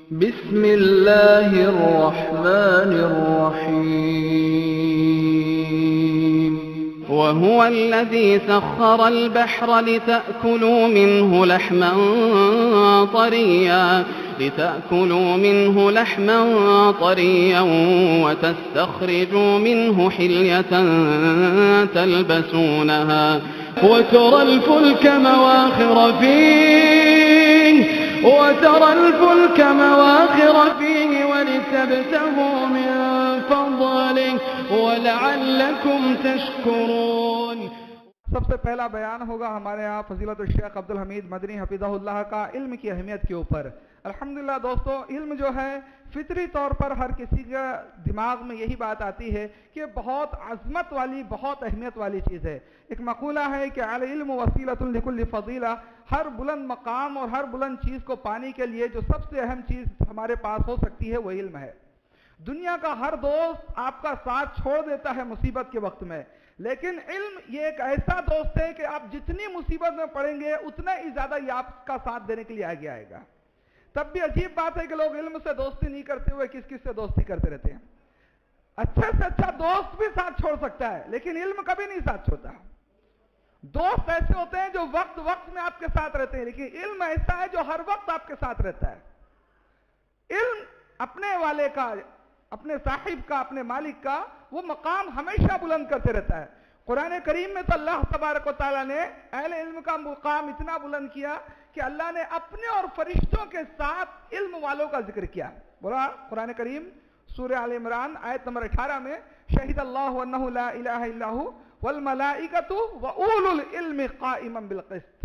بسم الله الرحمن الرحيم وهو الذي سخر البحر لتأكلوا منه لحما طريا وتستخرجوا منه حلية تلبسونها وترى الفلك مواخر فيه ولتبتغوا من فضله ولعلكم تشكرون۔ سب سے پہلا بیان ہوگا ہمارے یہاں فضیلت الشیخ عبدالحمید مدنی حفظہ اللہ کا علم کی اہمیت کے اوپر۔ الحمدللہ دوستو، علم جو ہے فطری طور پر ہر کسی کے دماغ میں یہی بات آتی ہے کہ بہت عظمت والی، بہت اہمیت والی چیز ہے۔ ایک مقولہ ہے کہ العلم وسیلۃ لکل فضیلہ، ہر بلند مقام اور ہر بلند چیز کو پانے کے لیے جو سب سے اہم چیز ہمارے پاس ہو سکتی ہے وہ علم ہے۔ دنیا کا ہر دوست آپ کا ساتھ چھوڑ دیتا ہے مصیبت کے وقت میں، لیکن علم یہ ایک ایسا دوست ہے کہ آپ جتنی مصیبت میں پڑیں گے اتنا ہی زیادہ یہ آپ کا ساتھ دینے کے لیے آگے آئے گا۔ تب بھی عجیب بات ہے کہ لوگ علم سے دوستی نہیں کرتے ہوئے کس سے دوستی کرتے رہتے ہیں۔ اچھے سے اچھا دوست بھی ساتھ چھوڑ سکتا ہے لیکن علم کبھی نہیں ساتھ چھوڑتا۔ دوست ایسے ہوتے ہیں جو وقت میں آپ کے ساتھ رہتے ہیں، لیکن علم ایسا ہے جو ہر وقت آپ کے ساتھ رہتا ہے۔ علم اپنے والے کا، اپنے صاحب کا، اپنے مالک کا وہ مقام ہمیشہ بلند کرتے رہتا ہے۔ قرآن کریم میں تو اللہ تبارک و تعالیٰ نے اہل علم کا مقام اتنا بلند کیا کہ اللہ نے اپنے اور فرشتوں کے ساتھ علم والوں کا ذکر کیا۔ بولا قرآن کریم سورہ آل عمران آیت نمبر 18 میں، شہید اللہ انہ لا الہ الا ہو والملائکۃ واولو العلم قائما بالقسط۔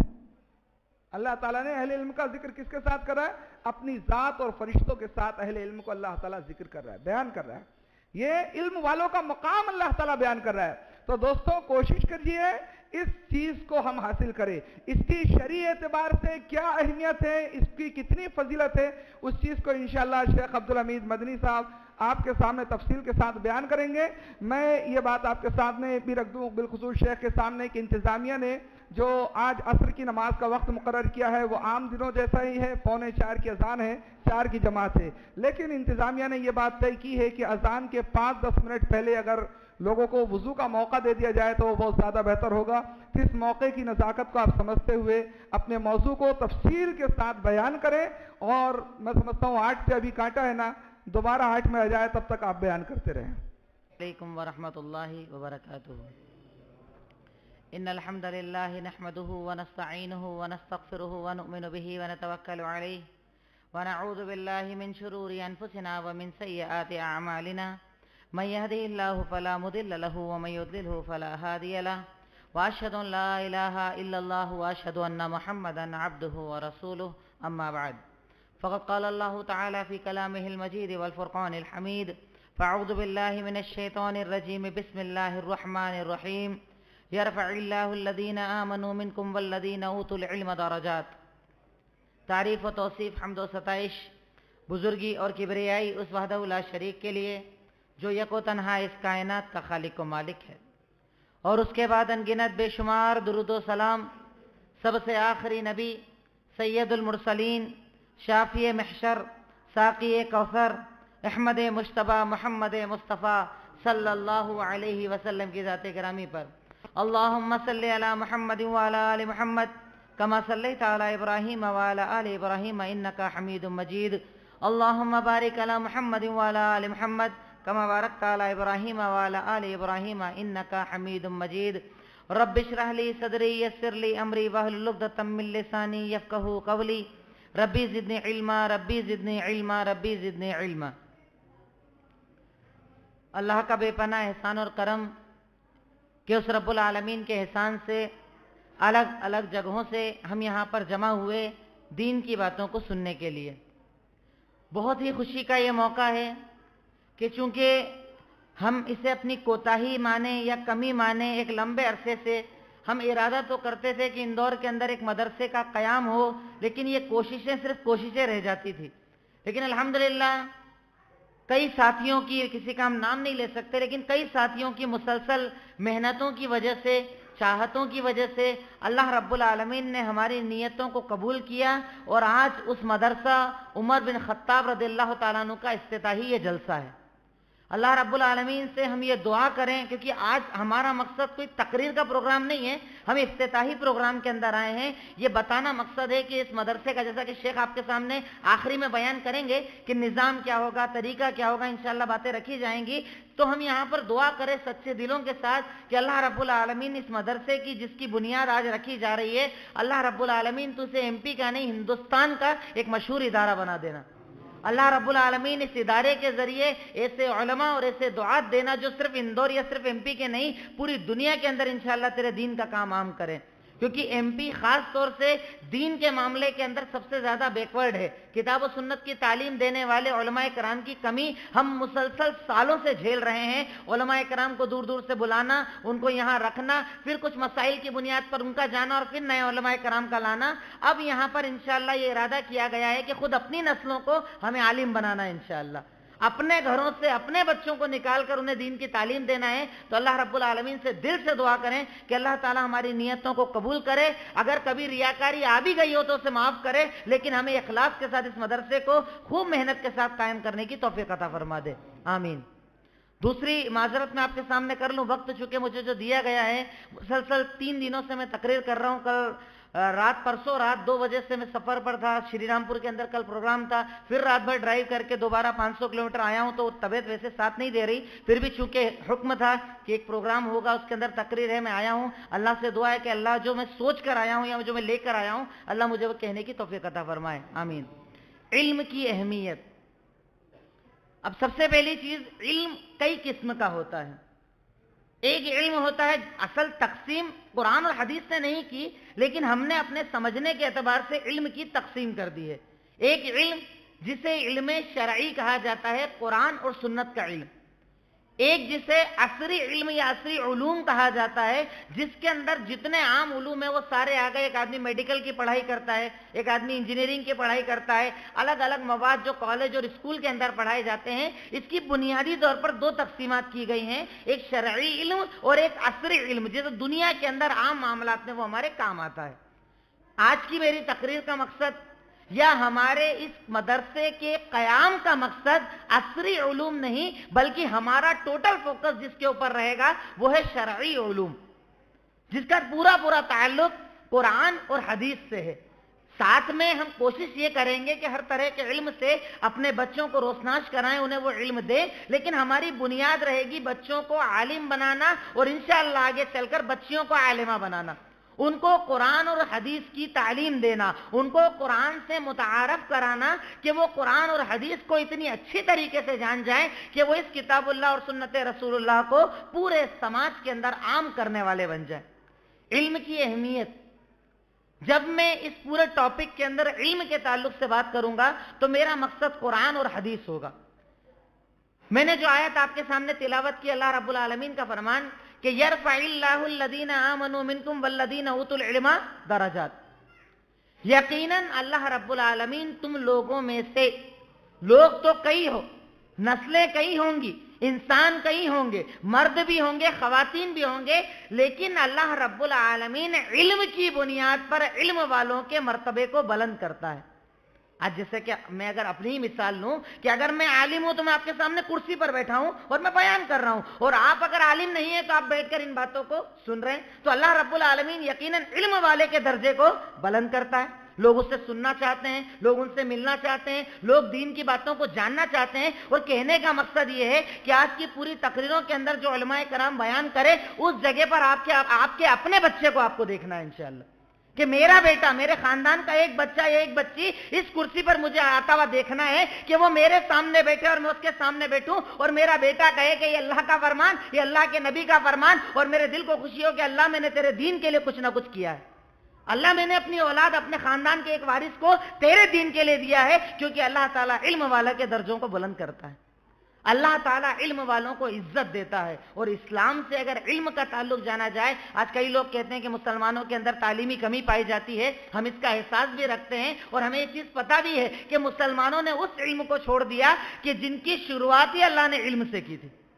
اللہ تعالیٰ نے اہل علم کا ذکر کس کے ساتھ کر رہا ہے؟ اپنی ذات اور فرشتوں کے ساتھ اہل علم کو اللہ تعالیٰ ذکر کر رہا ہے، بیان کر رہا ہے۔ یہ علم والوں کا مقام اللہ تعالیٰ بیان کر رہا ہے۔ تو دوستوں کوشش کریے اس چیز کو ہم حاصل کریں، اس کی شرعی اعتبار سے کیا اہمیت ہے، اس کی کتنی فضیلت ہے، اس چیز کو انشاءاللہ شیخ عبدالحمید مدنی صاحب آپ کے سامنے تفصیل کے ساتھ بیان کریں گے۔ میں یہ بات آپ کے سامنے بھی رکھ دوں بالخصوص شیخ کے سامنے کہ انتظامیہ نے جو آج عصر کی نماز کا وقت مقرر کیا ہے وہ عام دنوں جیسا ہی ہے، 3:45 کی اذان ہے، 4 کی جماعت ہے، لیکن انتظامیہ نے یہ بات طے کی ہے کہ اذان کے 5-10 منٹ پہلے اگر لوگوں کو وضو کا موقع دے دیا جائے تو وہ بہت زیادہ بہتر ہوگا۔ اس موقع کی نزاکت کو آپ سمجھتے ہوئے اپنے موضوع کو تفصیل کے ساتھ بیان کریں، اور میں سمجھتا ہوں 8 پہ ابھی کانٹا ہے نا، دوبارہ 8 میں آ جائے تب تک آپ بیان کرتے رہیں۔ علیکم ورحمۃ اللہ وبرکاتہ۔ ان الحمد للہ نحمده ونستعینه ونستغفره ونؤمن به ونتوکل علیہ ونعوذ باللہ من شرور انفسنا ومن سیئات اعمالنا من يهده الله فلا مضل له ومن يضلله فلا هادي له واشهد ان لا اله الا الله واشهد ان محمدا عبده ورسوله اما بعد فقد قال الله تعالى في كلامه المجيد والفرقان الحميد فاعوذ بالله من الشيطان الرجيم بسم الله الرحمن الرحيم يرفع الله الذين آمنوا منكم والذين اوتوا العلم درجات۔ تعریف و توصیف، حمد و ستائش، بزرگی اور کبریائی اس وحدہ لا شریک کے لیے جو یک و تنہا اس کائنات کا خالق و مالک ہے، اور اس کے بعد انگنت بے شمار درود و سلام سب سے آخری نبی سید المرسلین، شافی محشر، ساقی کوثر، احمد مجتبی محمد مصطفیٰ صلی اللہ علیہ وسلم کی ذات گرامی پر اللہم صلی علی محمد وعلی آل محمد کما صلیت علی ابراہیم وعلی آل ابراہیم انکا حمید مجید۔ اللہم بارک علی محمد وعلی آل محمد کما بارکت علی ابراہیم وعلی آل ابراہیم انکا حمید مجید۔ رب اشرح لی صدری یسر لی امری واحلل عقدۃ من لسانی یفقہوا قولی ربی زدنی علما ربی زدنی علما ربی زدنی علما۔ اللہ کا بے پناہ احسان اور کرم کہ اس رب العالمین کے احسان سے الگ الگ جگہوں سے ہم یہاں پر جمع ہوئے دین کی باتوں کو سننے کے لیے۔ بہت ہی خوشی کا یہ موقع ہے کہ چونکہ ہم اسے اپنی کوتاہی مانیں یا کمی مانیں، ایک لمبے عرصے سے ہم ارادہ تو کرتے تھے کہ اندور کے اندر ایک مدرسے کا قیام ہو، لیکن یہ کوششیں صرف کوششیں رہ جاتی تھی۔ لیکن الحمدللہ کئی ساتھیوں کی، کسی کا ہم نام نہیں لے سکتے، لیکن کئی ساتھیوں کی مسلسل محنتوں کی وجہ سے चाहतों की वजह से अल्लाह रब्बुल आलमीन ने हमारी नीयतों को कबूल किया और आज उस मदरसा उमर बिन खत्ताब रदियल्लाहु ताला अन्हु का इफ्तिताही ये जलसा है। अल्लाह रब्बुल आलमीन से हम ये दुआ करें, क्योंकि आज हमारा मकसद कोई तकरीर का प्रोग्राम नहीं है, हम इफ्तिताही प्रोग्राम के अंदर आए हैं। ये बताना मकसद है कि इस मदरसे का, जैसा कि शेख आपके सामने आखिरी में बयान करेंगे कि निज़ाम क्या होगा, तरीका क्या होगा, इंशाअल्लाह बातें रखी जाएंगी। तो हम यहाँ पर दुआ करें सच्चे दिलों के साथ कि अल्लाह रब्बुल आलमीन इस मदरसे की जिसकी बुनियाद आज रखी जा रही है, अल्लाह रब्बुल आलमीन तो उसे एमपी का नहीं हिंदुस्तान का एक मशहूर इदारा बना देना। अल्लाह रब्बुल आलमीन इस इदारे के जरिए ऐसे उलमा और ऐसे दुआत देना जो सिर्फ इंदौर या सिर्फ एमपी के नहीं, पूरी दुनिया के अंदर इंशाअल्लाह तेरे दीन का काम आम करें। क्योंकि एमपी खास तौर से दीन के मामले के अंदर सबसे ज्यादा बैकवर्ड है। किताब और सुन्नत की तालीम देने वाले उलमाए कराम की कमी हम मुसलसल सालों से झेल रहे हैं। उलमाए कराम को दूर दूर से बुलाना, उनको यहाँ रखना, फिर कुछ मसाइल की बुनियाद पर उनका जाना और फिर नए उलमाए कराम का लाना। अब यहाँ पर इंशाअल्लाह ये इरादा किया गया है कि खुद अपनी नस्लों को हमें आलिम बनाना है। इंशाअल्लाह अपने घरों से अपने बच्चों को निकाल कर उन्हें दीन की तालीम देना है। तो अल्लाह रब्बुल आलमीन से दिल से दुआ करें कि अल्लाह ताला हमारी नियतों को कबूल करे। अगर कभी रियाकारी आ भी गई हो तो उसे माफ करे, लेकिन हमें इखलास के साथ इस मदरसे को खूब मेहनत के साथ कायम करने की तौफीक अता फरमा दे, आमीन। दूसरी माजरत मैं आपके सामने कर लूं, वक्त चूंकि मुझे जो दिया गया है, मुसलसल 3 दिनों से मैं तकरीर कर रहा हूं। कल परसों रात 2 बजे से मैं सफ़र पर था, श्रीरामपुर के अंदर कल प्रोग्राम था, फिर रात भर ड्राइव करके दोबारा 500 किलोमीटर आया हूं। तो तबीयत वैसे साथ नहीं दे रही, फिर भी चूंकि हुक्म था कि एक प्रोग्राम होगा उसके अंदर तकरीर है, मैं आया हूं। अल्लाह से दुआ है कि अल्लाह जो मैं सोच कर आया हूं या जो मैं लेकर आया हूं, अल्लाह मुझे वो कहने की तौफीक अता फरमाए, आमीन। इल्म की अहमियत। अब सबसे पहली चीज, इल्म कई किस्म का होता है। एक इल्म होता है, असल तकसीम कुरान और हदीस ने नहीं की, लेकिन हमने अपने समझने के एतबार से इल्म की तकसीम कर दी है। एक इल्म जिसे इल्म शरई कहा जाता है, कुरान और सुन्नत का इल्म। एक जिसे असरी इल्म या असरी उलूम कहा जाता है, जिसके अंदर जितने आम उलूम है वो सारे आ गए। एक आदमी मेडिकल की पढ़ाई करता है, एक आदमी इंजीनियरिंग की पढ़ाई करता है, अलग अलग मवाद जो कॉलेज और स्कूल के अंदर पढ़ाए जाते हैं। इसकी बुनियादी तौर पर 2 तकसीमात की गई हैं, एक शरई इल्म और एक असरी इल्म, जिसे दुनिया के अंदर आम मामलात में वो हमारे काम आता है। आज की मेरी तकरीर का मकसद या हमारे इस मदरसे के कयाम का मकसद असरी उलूम नहीं, बल्कि हमारा टोटल फोकस जिसके ऊपर रहेगा वो है शरई उलूम, जिसका पूरा पूरा ताल्लुक कुरान और हदीस से है। साथ में हम कोशिश ये करेंगे कि हर तरह के इल्म से अपने बच्चों को रोशनाश कराएं, उन्हें वो इल्म दें, लेकिन हमारी बुनियाद रहेगी बच्चों को आलिम बनाना और इंशाअल्लाह आगे चलकर बच्चियों को आलिमा बनाना। उनको कुरान और हदीस की तालीम देना, उनको कुरान से मुतारफ कराना कि वो कुरान और हदीस को इतनी अच्छी तरीके से जान जाए कि वो इस किताबुल्लाह और सुन्नत रसूलुल्लाह को पूरे समाज के अंदर आम करने वाले बन जाए। इल्म की अहमियत, जब मैं इस पूरे टॉपिक के अंदर इल्म के ताल्लुक से बात करूंगा तो मेरा मकसद कुरान और हदीस होगा। मैंने जो आयत आपके सामने तिलावत की, अल्लाह रब्बुल आलमीन का फरमान कि यरफ़इल्लाहु अल्लज़ीना आमनू मिनकुम वल्लज़ीना उतुल इल्मा दरजात। यकीनन अल्लाह रब्बुल आलमीन तुम लोगों में से, लोग तो कई हो, नस्लें कई होंगी, इंसान कई होंगे, मर्द भी होंगे, खवातीन भी होंगे, लेकिन अल्लाह रब्बुल आलमीन इल्म की बुनियाद पर इल्म वालों के मर्तबे को बुलंद करता है। आज जैसे कि मैं अगर अपनी ही मिसाल लूं कि अगर मैं आलिम हूं तो मैं आपके सामने कुर्सी पर बैठा हूं और मैं बयान कर रहा हूं, और आप अगर आलिम नहीं है तो आप बैठकर इन बातों को सुन रहे हैं, तो अल्लाह रब्बुल आलमीन यकीनन इल्म वाले के दर्जे को बुलंद करता है। लोग उससे सुनना चाहते हैं, लोग उनसे मिलना चाहते हैं, लोग दीन की बातों को जानना चाहते हैं। और कहने का मकसद ये है कि आज की पूरी तकरीरों के अंदर जो उलमाए कराम बयान करे, उस जगह पर आपके अपने बच्चे को आपको देखना है इंशाअल्लाह, कि मेरा बेटा, मेरे खानदान का एक बच्चा या एक बच्ची इस कुर्सी पर मुझे आता हुआ देखना है, कि वो मेरे सामने बैठे और मैं उसके सामने बैठूं और मेरा बेटा कहे कि ये अल्लाह का फरमान, ये अल्लाह के नबी का फरमान, और मेरे दिल को खुशी हो कि अल्लाह मैंने तेरे दीन के लिए कुछ ना कुछ किया है। अल्लाह मैंने अपनी औलाद, अपने खानदान के एक वारिस को तेरे दीन के लिए दिया है, क्योंकि अल्लाह ताला इल्म वाला के दर्जों को बुलंद करता है। अल्लाह ताला इल्म वालों को इज्जत देता है। और इस्लाम से अगर इल्म का ताल्लुक जाना जाए, आज कई लोग कहते हैं कि मुसलमानों के अंदर तालीमी कमी पाई जाती है, हम इसका एहसास भी रखते हैं और हमें ये चीज पता भी है कि मुसलमानों ने उस इल्म को छोड़ दिया कि जिनकी शुरुआत ही अल्लाह ने इल्म से की थी,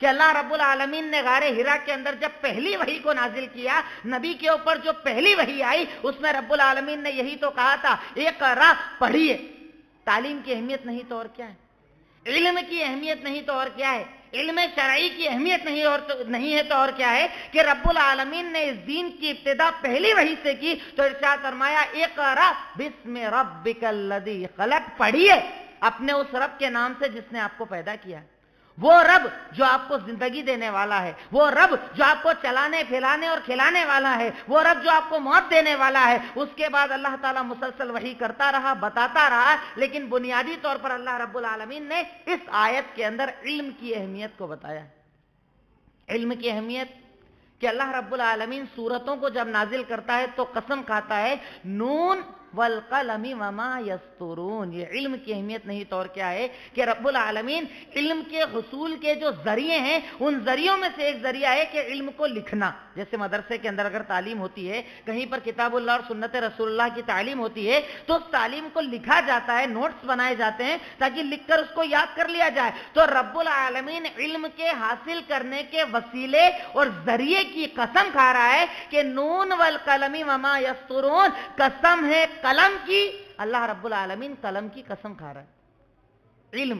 کہ اللہ رب العالمین نے غار ہرا کے اندر جب پہلی وحی کو نازل کیا، نبی کے اوپر جو پہلی وحی آئی اس میں رب العالمین نے یہی تو کہا تھا، اقرا پڑھیے۔ تعلیم کی اہمیت نہیں تو اور کیا ہے، علم کی اہمیت نہیں تو اور کیا ہے، علم شرعی کی اہمیت نہیں ہے تو اور کیا ہے کہ رب العالمین نے اس دین کی ابتدا پہلی وحی سے کی تو ارشاد فرمایا اقرا بسم ربک الذی خلق، پڑھیے اپنے اس رب کے نام سے جس نے آپ کو پیدا کیا، وہ رب جو آپ کو زندگی دینے والا ہے، وہ رب جو آپ کو چلانے پھیلانے اور کھلانے والا ہے، وہ رب جو آپ کو موت دینے والا ہے۔ اس کے بعد اللہ تعالیٰ مسلسل وحی کرتا رہا، بتاتا رہا، لیکن بنیادی طور پر اللہ رب العالمین نے اس آیت کے اندر علم کی اہمیت کو بتایا۔ علم کی اہمیت کہ اللہ رب العالمین سورتوں کو جب نازل کرتا ہے تو قسم کھاتا ہے نون والقلم وما یسطرون، یہ علم کی اہمیت نہیں تو اور کیا ہے کہ رب العالمین علم کے حصول کے جو ذریعے ہیں ان ذریعوں میں سے ایک ذریعہ ہے کہ علم کو لکھنا۔ جیسے مدرسے کے اندر اگر تعلیم ہوتی ہے، کہیں پر کتاب اللہ اور سنت رسول اللہ کی تعلیم ہوتی ہے تو اس تعلیم کو لکھا جاتا ہے، نوٹس بنائے جاتے ہیں تاکہ لکھ کر اس کو یاد کر لیا جائے۔ تو رب العالمین علم کے حاصل کرنے کے وسیلے اور ذریعے کی قسم کھا رہا ہے کہ نون والقلم وما یسطرون، قسم ہے قلم کی، اللہ رب العالمین قلم کی قسم کھا رہا ہے۔ علم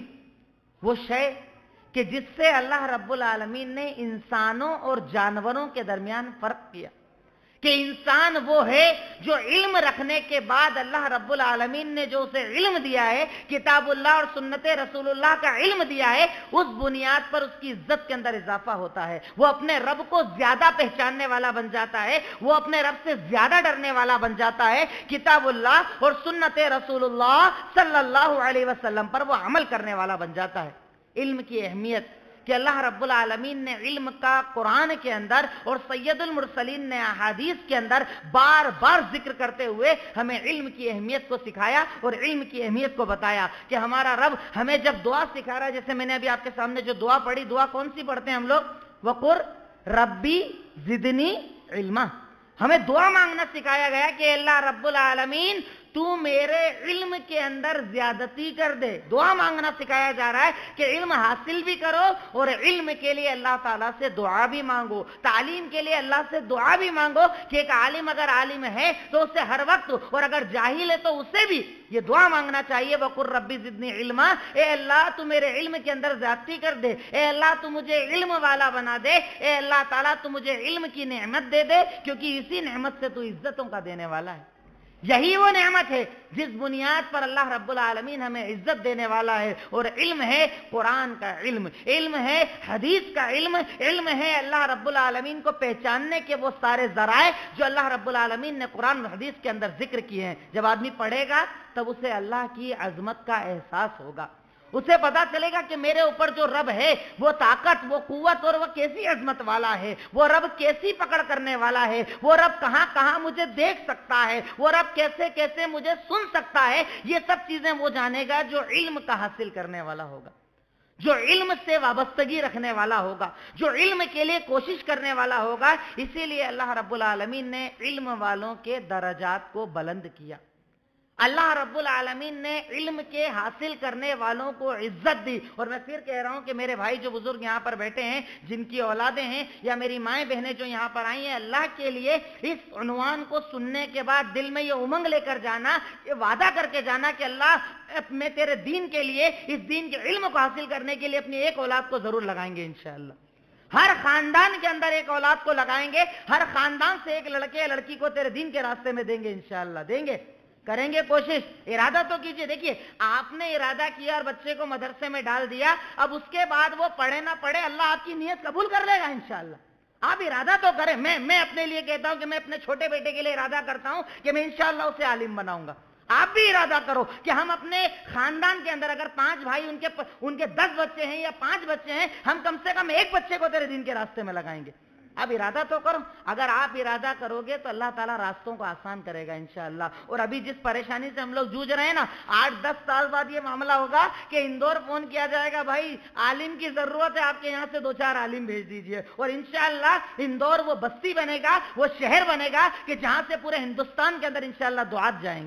وہ شے کہ جس سے اللہ رب العالمین نے انسانوں اور جانوروں کے درمیان فرق کیا کہ انسان وہ ہے جو علم رکھنے کے بعد اللہ رب العالمین نے جو اسے علم دیا ہے، کتاب اللہ اور سنت رسول اللہ کا علم دیا ہے، اس بنیاد پر اس کی عزت کے اندر اضافہ ہوتا ہے، وہ اپنے رب کو زیادہ پہچاننے والا بن جاتا ہے، وہ اپنے رب سے زیادہ ڈرنے والا بن جاتا ہے، کتاب اللہ اور سنت رسول اللہ صلی اللہ علیہ وسلم پر وہ عمل کرنے والا بن جاتا ہے۔ علم کی اہمیت کہ اللہ رب العالمین نے علم کا قرآن کے اندر اور سید المرسلین نے احادیث کے اندر بار بار ذکر کرتے ہوئے ہمیں علم کی اہمیت کو سکھایا اور علم کی اہمیت کو بتایا کہ ہمارا رب ہمیں جب دعا سکھا رہا ہے، جیسے میں نے ابھی آپ کے سامنے جو دعا پڑھی، دعا کون سی پڑھتے ہیں ہم لوگ؟ وقر ربی زدنی علما، ہمیں دعا مانگنا سکھایا گیا کہ اللہ رب العالمین تو میرے علم کے اندر زیادتی کر دے۔ دعا مانگنا سکھایا جا رہا ہے کہ علم حاصل بھی کرو اور علم کے لیے اللہ تعالیٰ سے دعا بھی مانگو، تعلیم کے لیے اللہ سے دعا بھی مانگو کہ ایک عالم اگر عالم ہے تو اسے ہر وقت، اور اگر جاہل ہے تو اسے بھی یہ دعا مانگنا چاہیے وقر ربی زدنی علما، اے اللہ تو میرے علم کے اندر زیادتی کر دے، اے اللہ تو مجھے علم والا بنا دے، اے اللہ تعالیٰ تو مجھے علم کی نعمت دے دے، کیونکہ اسی نعمت سے تو عزتوں کا دینے والا ہے۔ یہی وہ نعمت ہے جس بنیاد پر اللہ رب العالمین ہمیں عزت دینے والا ہے، اور علم ہے قرآن کا علم، علم ہے حدیث کا علم، علم ہے اللہ رب العالمین کو پہچاننے کے وہ سارے ذرائع جو اللہ رب العالمین نے قرآن و حدیث کے اندر ذکر کیے ہیں۔ جب آدمی پڑھے گا تب اسے اللہ کی عظمت کا احساس ہوگا، اسے پتا چلے گا کہ میرے اوپر جو رب ہے وہ طاقت، وہ قوت اور وہ کیسی عظمت والا ہے، وہ رب کیسی پکڑ کرنے والا ہے، وہ رب کہاں کہاں مجھے دیکھ سکتا ہے، وہ رب کیسے کیسے مجھے سن سکتا ہے۔ یہ سب چیزیں وہ جانے گا جو علم کا حاصل کرنے والا ہوگا، جو علم سے وابستگی رکھنے والا ہوگا، جو علم کے لیے کوشش کرنے والا ہوگا۔ اسی لیے اللہ رب العالمین نے علم والوں کے درجات کو بلند کیا، اللہ رب العالمین نے علم کے حاصل کرنے والوں کو عزت دی۔ اور میں پھر کہہ رہا ہوں کہ میرے بھائی جو بزرگ یہاں پر بیٹھے ہیں، جن کی اولادیں ہیں، یا میری مائیں بہنیں جو یہاں پر آئی ہیں، اللہ کے لیے اس عنوان کو سننے کے بعد دل میں یہ امنگ لے کر جانا، یہ وعدہ کر کے جانا کہ اللہ میں تیرے دین کے لیے، اس دین کے علم کو حاصل کرنے کے لیے اپنی ایک اولاد کو ضرور لگائیں گے انشاءاللہ۔ ہر خاندان کے اندر ایک اولاد کو لگائیں گے، ہر خاندان سے ایک لڑکے یا لڑکی کو تیرے دین کے راستے میں دیں گے انشاءاللہ، دیں گے، کریں گے کوشش، ارادہ تو کیجئے۔ دیکھیے آپ نے ارادہ کیا اور بچے کو مدرسے میں ڈال دیا، اب اس کے بعد وہ پڑھے نہ پڑھے اللہ آپ کی نیت قبول کر لے گا انشاءاللہ۔ آپ ارادہ تو کریں۔ میں اپنے لیے کہتا ہوں کہ میں اپنے چھوٹے بیٹے کے لیے ارادہ کرتا ہوں کہ میں انشاءاللہ اسے عالم بناؤں گا۔ آپ بھی ارادہ کرو کہ ہم اپنے خاندان کے اندر اگر 5 بھائی ان کے 10 بچے ہیں یا 5 بچے ہیں، ہم کم سے کم ایک بچے کو تیرے دین کے راستے میں لگائیں گے۔ اب ارادہ تو کرو، اگر آپ ارادہ کرو گے تو اللہ تعالیٰ راستوں کو آسان کرے گا انشاءاللہ۔ اور ابھی جس پریشانی سے ہم لوگ جوجھ رہے ہیں نا، 8-10 سال بعد یہ معاملہ ہوگا کہ اندور فون کیا جائے گا، بھائی عالم کی ضرورت ہے، آپ کے یہاں سے 2-4 عالم بھیج دیجئے، اور انشاءاللہ اندور وہ بستی بنے گا، وہ شہر بنے گا کہ جہاں سے پورے ہندوستان کے اندر انشاءاللہ دعات جائیں گے۔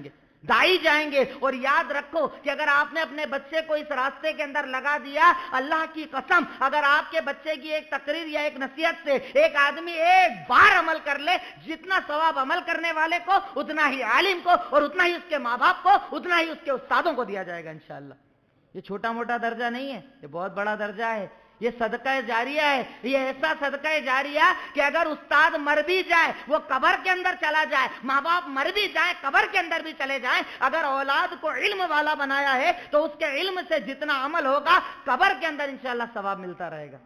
दाई जाएंगे। और याद रखो कि अगर आपने अपने बच्चे को इस रास्ते के अंदर लगा दिया, अल्लाह की कसम, अगर आपके बच्चे की एक तकरीर या एक नसीहत से एक आदमी एक बार अमल कर ले, जितना सवाब अमल करने वाले को, उतना ही आलिम को, और उतना ही उसके माँ बाप को, उतना ही उसके उस्तादों को दिया जाएगा इंशाअल्लाह। ये छोटा मोटा दर्जा नहीं है, ये बहुत बड़ा दर्जा है। ये सदका जारिया है। ये ऐसा सदका जारिया कि अगर उस्ताद मर भी जाए, वो कब्र के अंदर चला जाए, माँ बाप मर भी जाए, कब्र के अंदर भी चले जाए, अगर औलाद को इल्म वाला बनाया है तो उसके इल्म से जितना अमल होगा कब्र के अंदर इंशाअल्लाह सवाब मिलता रहेगा।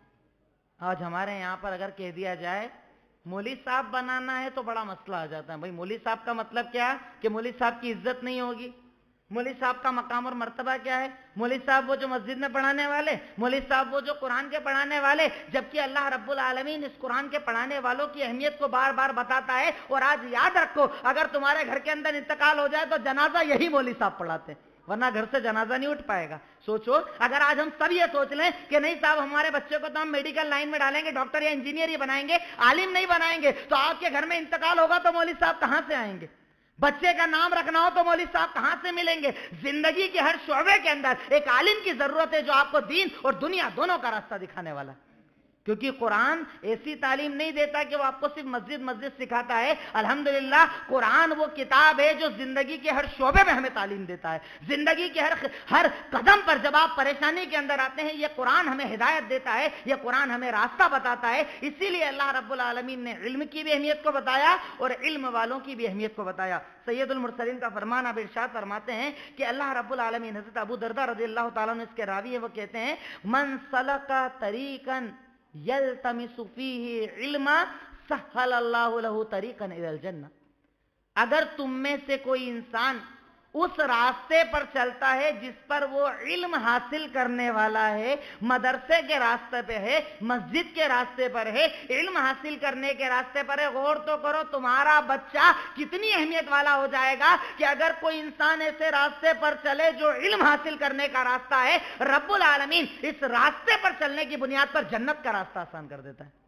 आज हमारे यहाँ पर अगर कह दिया जाए मौली साहब बनाना है तो बड़ा मसला आ जाता है। भाई मौली साहब का मतलब क्या है कि मौली साहब की इज्जत नहीं होगी। मौली साहब का मकाम और मर्तबा क्या है? मौली साहब वो जो मस्जिद में पढ़ाने वाले, मौली साहब वो जो कुरान के पढ़ाने वाले, जबकि अल्लाह रब्बुल आलमीन इस कुरान के पढ़ाने वालों की अहमियत को बार बार बताता है। और आज याद रखो, अगर तुम्हारे घर के अंदर इंतकाल हो जाए तो जनाजा यही मौली साहब पढ़ाते हैं, वरना घर से जनाजा नहीं उठ पाएगा। सोचो, अगर आज हम सब ये सोच लें कि नहीं साहब हमारे बच्चे को तो हम मेडिकल लाइन में डालेंगे, डॉक्टर या इंजीनियर ही बनाएंगे, आलिम नहीं बनाएंगे, तो आपके घर में इंतकाल होगा तो मौली साहब कहां से आएंगे? बच्चे का नाम रखना हो तो मौली साहब कहां से मिलेंगे? जिंदगी के हर शोबे के अंदर एक आलिम की जरूरत है जो आपको दीन और दुनिया दोनों का रास्ता दिखाने वाला। क्योंकि कुरान ऐसी तालीम नहीं देता कि वो आपको सिर्फ मस्जिद सिखाता है। अल्हम्दुलिल्लाह कुरान वो किताब है जो जिंदगी के हर शोबे में हमें तालीम देता है। जिंदगी के हर कदम पर जब आप परेशानी के अंदर आते हैं, ये कुरान हमें हिदायत देता है, ये कुरान हमें रास्ता बताता है। इसीलिए अल्लाह रब्बुल आलमीन ने इल्म की भी अहमियत को बताया और इल्म वालों की भी अहमियत को बताया। सैयदुल मुरसलीन का फरमान आप इरशाद फरमाते हैं कि अल्लाह रब्बुल आलमीन, हज़रत अबू दरदा रज़ियल्लाहु ताला अन्हु इसके रावी है, वो कहते हैं मन सलका तरीकन यल्तमिसु फीही इल्मा सहलल्लाहु लहु तरीकन इलल जन्नह। अगर तुम में से कोई इंसान उस रास्ते पर चलता है जिस पर वो इल्म हासिल करने वाला है, मदरसे के रास्ते पे है, मस्जिद के रास्ते पर है, इल्म हासिल करने के रास्ते पर है, गौर तो करो तुम्हारा बच्चा कितनी अहमियत वाला हो जाएगा कि अगर कोई इंसान ऐसे रास्ते पर चले जो इल्म हासिल करने का रास्ता है, रब्बुल आलमीन इस रास्ते पर चलने की बुनियाद पर जन्नत का रास्ता आसान कर देता है।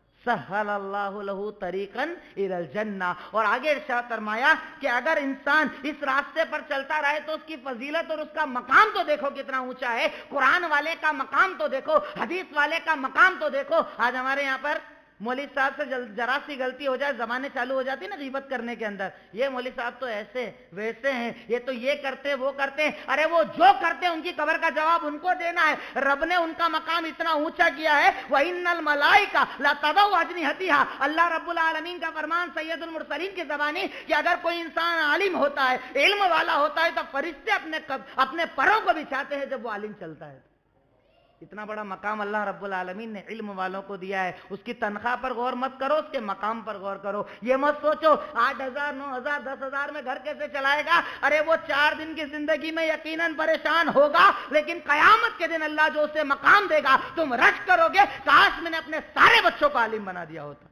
सहलल्लाहु लहु तरीकन इलल जन्नह। और आगे इरशाद फरमाया कि अगर इंसान इस रास्ते पर चलता रहे तो उसकी फजीलत और उसका मकाम तो देखो कितना ऊंचा है। कुरान वाले का मकाम तो देखो, हदीस वाले का मकाम तो देखो। आज हमारे यहाँ पर मौली साहब से जरा सी गलती हो जाए, जबानें चालू हो जाती है ना गीबत करने के अंदर, ये मौली साहब तो ऐसे वैसे हैं, ये तो ये करते वो करते हैं। अरे वो जो करते हैं उनकी कब्र का जवाब उनको देना है। रब ने उनका मकाम इतना ऊंचा किया है, व इन्नल मलाइका लतदउ अजनिहतिहा। अल्लाह रब्बुल आलमीन का फरमान सैयदुल मुरसलीन की ज़बानी कि अगर कोई इंसान आलिम होता है, इल्म वाला होता है, तो फरिश्ते अपने परों को बिछाते हैं जब वो आलिम चलता है। इतना बड़ा मकाम अल्लाह रब्बुल आलमीन ने इल्म वालों को दिया है। उसकी तनख्वाह पर गौर मत करो, उसके मकाम पर गौर करो। ये मत सोचो 8,000 9,000 10,000 में घर कैसे चलाएगा। अरे वो 4 दिन की जिंदगी में यकीनन परेशान होगा, लेकिन कयामत के दिन अल्लाह जो उसे मकाम देगा, तुम रश करोगे काश मैंने अपने सारे बच्चों को आलिम बना दिया होता,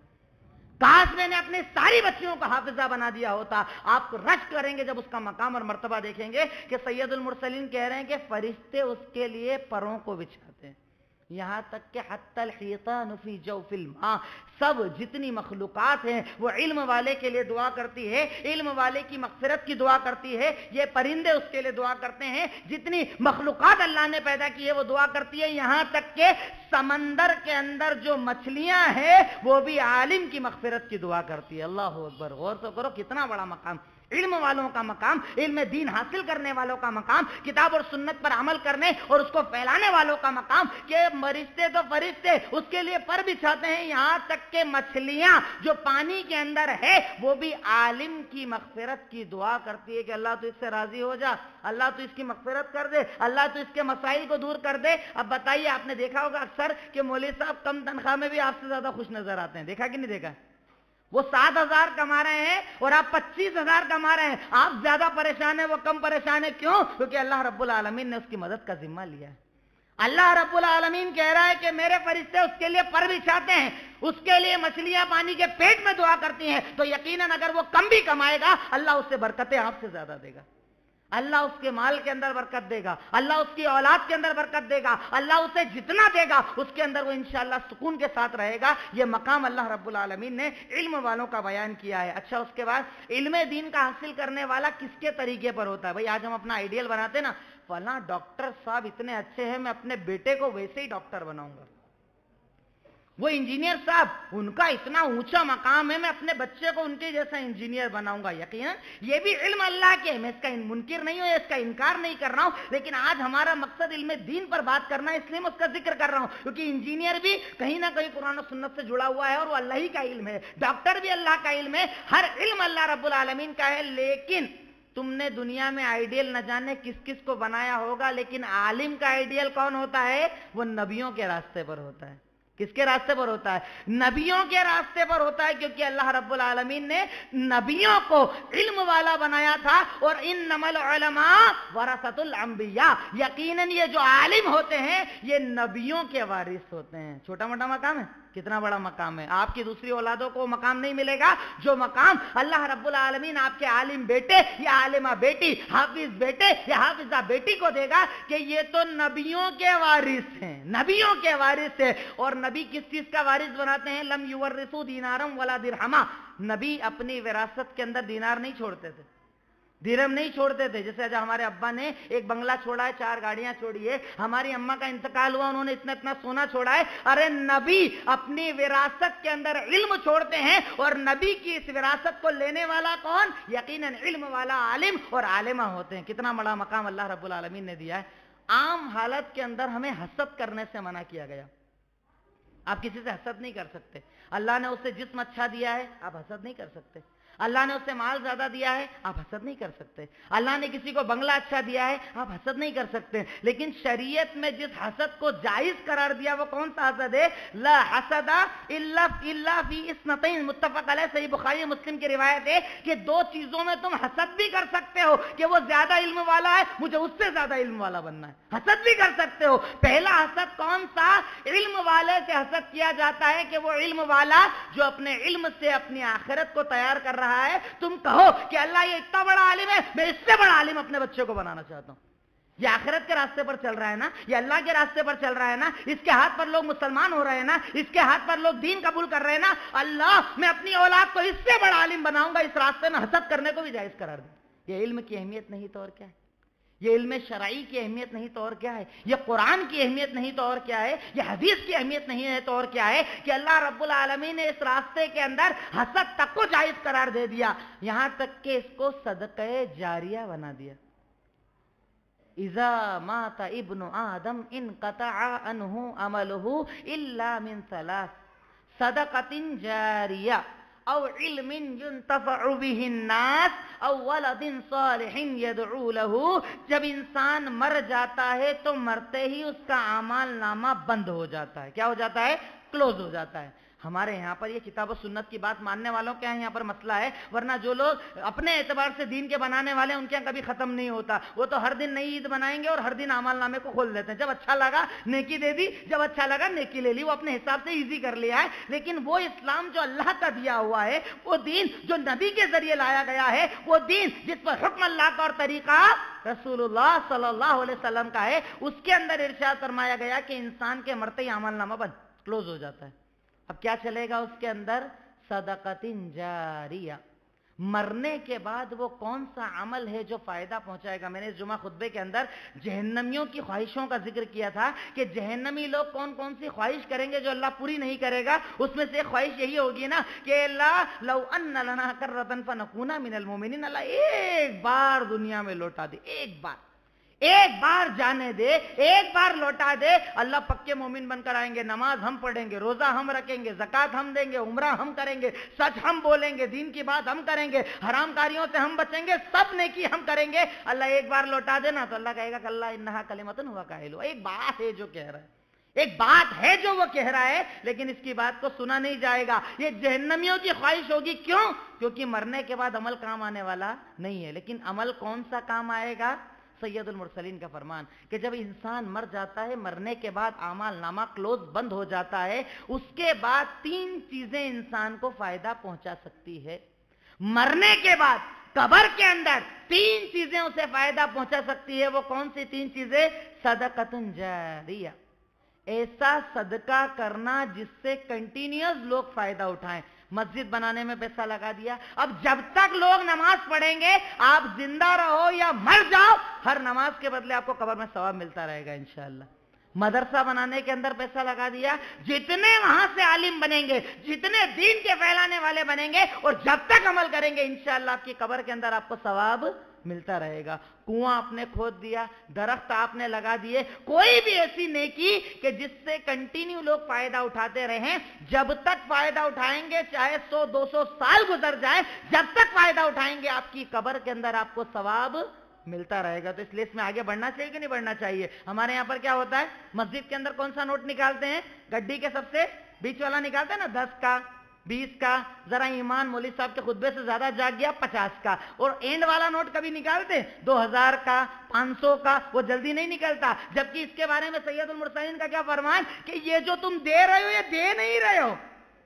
काश मैंने अपने सारी बच्चियों को हाफिजा बना दिया होता। आप रश करेंगे जब उसका मकाम और मर्तबा देखेंगे कि सैयदुल मुरसलीन कह रहे हैं कि फरिश्ते उसके लिए परों को बिछाते हैं, यहां तक कि हत्तल हितान फी जौफिल मां, सब जितनी मखलूकात हैं वो इल्म वाले के लिए दुआ करती है, इल्म वाले की मग़फ़िरत की दुआ करती है। ये परिंदे उसके लिए दुआ करते हैं, जितनी मखलूकात अल्लाह ने पैदा की है वो दुआ करती है। यहां तक के समंदर के अंदर जो मछलियां हैं वो भी आलिम की मग़फ़िरत की दुआ करती है। अल्लाह अकबर। गौर तो करो कितना बड़ा मकाम, इल्म वालों का मकाम, इल्म दीन हासिल करने वालों का मकाम, किताब और सुन्नत पर अमल करने और उसको फैलाने वालों का मकाम। के फरिश्ते तो फरिश्ते उसके लिए पर बिछाते हैं, यहां तक के मछलियां जो पानी के अंदर है वो भी आलिम की मग़फ़िरत की दुआ करती है कि अल्लाह तू इससे राजी हो जा, अल्लाह तू इसकी मग़फ़िरत कर दे, अल्लाह तू इसके मसाइल को दूर कर दे। अब बताइए, आपने देखा होगा अक्सर कि मौलवी साहब कम तनख्वाह में भी आपसे ज्यादा खुश नजर आते हैं, देखा कि नहीं देखा? वो 7,000 कमा रहे हैं और आप 25,000 कमा रहे हैं, आप ज्यादा परेशान है, वो कम परेशान है। क्यों? क्योंकि अल्लाह रब्बुल आलमीन ने उसकी मदद का जिम्मा लिया है। अल्लाह रब्बुल आलमीन कह रहा है कि मेरे फरिश्ते उसके लिए पर बिछाते हैं, उसके लिए मछलियां पानी के पेट में दुआ करती हैं, तो यकीनन अगर वो कम भी कमाएगा अल्लाह उससे बरकतें आपसे ज्यादा देगा। اللہ اس کے مال کے اندر برکت دے گا, اللہ اس کی اولاد کے اندر برکت دے گا, اللہ اسے جتنا دے گا اس کے اندر وہ انشاءاللہ سکون کے ساتھ رہے گا. یہ مقام اللہ رب العالمین نے علم والوں کا بیان کیا ہے. اچھا, اس کے بعد علم دین کا حاصل کرنے والا کس کے طریقے پر ہوتا ہے؟ بھائی آج ہم اپنا آئیڈیل بناتے نا, فلاں ڈاکٹر صاحب اتنے اچھے ہیں, میں اپنے بیٹے کو ویسے ہی ڈاکٹر بناؤں گا. وہ انجینئر صاحب, ان کا اتنا اونچا مقام ہے, میں اپنے بچے کو ان کے جیسا انجینئر بناؤں گا. یقیناً یہ بھی علم اللہ کے ہے, میں اس کا منکر نہیں ہوں, اس کا انکار نہیں کر رہا ہوں, لیکن آج ہمارا مقصد علم دین پر بات کرنا ہے, اس لیے میں اس کا ذکر کر رہا ہوں, کیونکہ انجینئر بھی کہیں نہ کہیں قرآن و سنت سے جڑا ہوا ہے اور وہ اللہ ہی کا علم ہے. ڈاکٹر بھی اللہ کا علم ہے, ہر علم اللہ رب العالمین کا ہے. لیکن تم نے دنیا میں آئیڈیل نہ جانے کس کس کو بنایا ہوگا, لیکن عالم کا آئیڈیل کون ہوتا ہے؟ وہ نبیوں کے راستے پر ہوتا ہے. کس کے راستے پر ہوتا ہے؟ نبیوں کے راستے پر ہوتا ہے, کیونکہ اللہ رب العالمین نے نبیوں کو علم والا بنایا تھا. اور انما العلماء ورثۃ الانبیاء, یقیناً یہ جو عالم ہوتے ہیں یہ نبیوں کے وارث ہوتے ہیں. چھوٹا موٹا مقام ہے, کتنا بڑا مقام ہے. آپ کی دوسری اولادوں کو مقام نہیں ملے گا جو مقام اللہ رب العالمین آپ کے عالم بیٹے یا عالمہ بیٹی, حافظ بیٹے یا حافظہ بیٹی کو دے گا, کہ یہ تو نبیوں کے وارث ہیں, نبیوں کے وارث ہیں. اور نبی کس چیز کا وارث بناتے ہیں؟ لم یورثوا دینارم ولا درہما. نبی اپنی وراثت کے اندر دینار نہیں چھوڑتے تھے, درہم نہیں چھوڑتے تھے. جیسے آج ہمارے ابا نے ایک بنگلہ چھوڑا ہے, 4 گاڑیاں چھوڑی ہے, ہماری اماں کا انتقال ہوا, انہوں نے اتنا اتنا سونا چھوڑا ہے. ارے نبی اپنی وراثت کے اندر علم چھوڑتے ہیں, اور نبی کی اس وراثت کو لینے والا کون؟ یقیناً علم والا عالم اور عالمہ ہوتے ہیں. کتنا بڑا مقام اللہ رب العالمین نے دیا ہے. عام حالت کے اندر ہمیں حسد کرنے سے منع کیا گیا. آپ کسی سے حسد نہیں کر سکتے. اللہ نے اسے جسم اچھا دیا ہے, آپ حسد نہیں کر سکتے. اللہ نے اسے مال زیادہ دیا ہے, آپ حسد نہیں کر سکتے. اللہ نے کسی کو بنگلہ اچھا دیا ہے, آپ حسد نہیں کر سکتے. لیکن شریعت میں جس حسد کو جائز قرار دیا وہ کون سا حسد ہے؟ لا حسد الا فی اثنتین, متفق علیہ, صحیح بخاری مسلم کی روایت ہے کہ 2 چیزوں میں تم حسد بھی کر سکتے ہو, کہ وہ زیادہ علم والا ہے, مجھے اس سے زیادہ علم والا بننا ہے. حسد بھی کر سکتے ہو. پہلا حسد کون سا؟ علم والے سے حسد کیا جاتا ہے, کہ وہ علم والا جو اپنے علم سے اپنی آخرت کو تیار کر رہا ہے, تم کہو کہ اللہ یہ اتنا بڑا عالم ہے, میں اس سے بڑا عالم اپنے بچے کو بنانا چاہتا ہوں. یہ آخرت کے راستے پر چل رہا ہے نا, یہ اللہ کے راستے پر چل رہا ہے نا, اس کے ہاتھ پر لوگ مسلمان ہو رہے ہیں نا, اس کے ہاتھ پر لوگ دین قبول کر رہے ہیں نا. اللہ, میں اپنی اولاد کو اس سے بڑا عالم بناؤں گا, اس راستے میں حسد کرنے کو بھی جائز قرار دیں. یہ علم کی اہمیت نہیں تو اور کیا ہے؟ یہ علم شرعی کی اہمیت نہیں تو اور کیا ہے؟ یہ قرآن کی اہمیت نہیں تو اور کیا ہے؟ یہ حدیث کی اہمیت نہیں ہے تو اور کیا ہے؟ کہ اللہ رب العالمین نے اس راستے کے اندر حسد تک کو جائز قرار دے دیا, یہاں تک کہ اس کو صدقہ جاریہ بنا دیا. اذا مات ابن آدم انقطع عنہ عملہ الا من 3: صدقۃ جاریہ, او علم ينتفع به الناس, او ولد صالح يدعو له. جب انسان مر جاتا ہے تو مرتے ہی اس کا اعمال نامہ بند ہو جاتا ہے. کیا ہو جاتا ہے؟ کلوز ہو جاتا ہے. ہمارے یہاں پر یہ کتاب و سنت کی بات ماننے والوں کے یہاں پر مسئلہ ہے, ورنہ جو لوگ اپنے اعتبار سے دین کے بنانے والے ہیں ان کے یہاں کبھی ختم نہیں ہوتا. وہ تو ہر دن نئی عید بنائیں گے اور ہر دن اعمال نامے کو کھول دیتے ہیں. جب اچھا لگا نیکی دے دی, جب اچھا لگا نیکی لے لی, وہ اپنے حساب سے ایزی کر لیا ہے. لیکن وہ اسلام جو اللہ کا دیا ہوا ہے, وہ دین جو نبی کے ذریعے لایا گیا ہے, وہ دین جس پر حکم اللہ کا اور طریقہ رسول اللہ صلی اللہ علیہ وسلم کا ہے, اس کے اندر ارشاد فرمایا گیا کہ انسان کے مرتے ہی عمل نامہ بند کلوز ہو جاتا ہے. اب کیا چلے گا اس کے اندر؟ صدقۃ جاریہ. مرنے کے بعد وہ کون سا عمل ہے جو فائدہ پہنچائے گا؟ میں نے اس جمعہ خطبے کے اندر جہنمیوں کی خواہشوں کا ذکر کیا تھا کہ جہنمی لوگ کون کون سی خواہش کریں گے جو اللہ پوری نہیں کرے گا. اس میں سے خواہش یہی ہوگی نا کہ اللہ لو ان لنا کرۃ فنکون من المؤمنین, اللہ ایک بار دنیا میں لوٹا دے, ایک بار جانے دے, ایک بار لوٹا دے. اللہ پکے مومن بن کر آئیں گے, نماز ہم پڑھیں گے, روزہ ہم رکھیں گے, زکوٰۃ ہم دیں گے, عمرہ ہم کریں گے, سچ ہم بولیں گے, دین کی بات ہم کریں گے, حرام کاریوں سے ہم بچیں گے, سب نیکی ہم کریں گے. اللہ ایک بار لوٹا دے نا تو اللہ کہے گا کہ اللہ انہا کلمۃ ہوا قائل. ایک بات ہے جو کہہ رہا ہے, ایک بات ہے جو وہ کہہ رہا ہے, لیکن اس کی بات کو سنا نہیں جائے گا. یہ جہنمیوں کی خواہش ہوگی. کیوں؟ کیونکہ مرنے کے بعد عمل کام آنے والا نہیں ہے. لیکن عمل کون سا کام آئے گا؟ سید المرسلین کا فرمان کہ جب انسان مر جاتا ہے, مرنے کے بعد اعمال نامہ کلوز بند ہو جاتا ہے, اس کے بعد 3 چیزیں انسان کو فائدہ پہنچا سکتی ہے. مرنے کے بعد कबर के अंदर 3 चीजें उसे फायदा पहुंचा सकती है। वो कौन सी 3 चीजें? सदकतुन जारिया, ऐसा सदका करना जिससे कंटिन्यूअस लोग फायदा उठाएं। मस्जिद बनाने में पैसा लगा दिया, अब जब तक लोग नमाज पढ़ेंगे, आप जिंदा रहो या मर जाओ, हर नमाज के बदले आपको कब्र में सवाब मिलता रहेगा इंशाअल्लाह। मदरसा बनाने के अंदर पैसा लगा दिया, जितने वहां से आलिम बनेंगे, जितने दीन के फैलाने वाले बनेंगे और जब तक अमल करेंगे इंशाअल्लाह आपकी कब्र के अंदर आपको सवाब मिलता रहेगा। कुआं आपने खोद दिया, दरख्त आपने लगा दिए, कोई भी ऐसी नेकी कि जिससे कंटिन्यू लोग फायदा उठाते रहें, जब तक फायदा उठाएंगे, चाहे 100-200 साल गुजर जाए, जब तक फायदा उठाएंगे आपकी कब्र के अंदर आपको सवाब मिलता रहेगा। तो इसलिए इसमें आगे बढ़ना चाहिए कि नहीं बढ़ना चाहिए? हमारे यहां पर क्या होता है, मस्जिद के अंदर कौन सा नोट निकालते हैं? गड्डी के सबसे बीच वाला निकालते हैं ना, 10 का, 20 का। जरा ईमान मौलवी साहब के खुतबे से ज्यादा जाग गया, 50 का। और एंड वाला नोट कभी निकालते? 2000 का, 500 का, वो जल्दी नहीं निकलता। जबकि इसके बारे में सैयदुल मुरसलीन का क्या फरमान कि ये जो तुम दे रहे हो, ये दे नहीं रहे हो,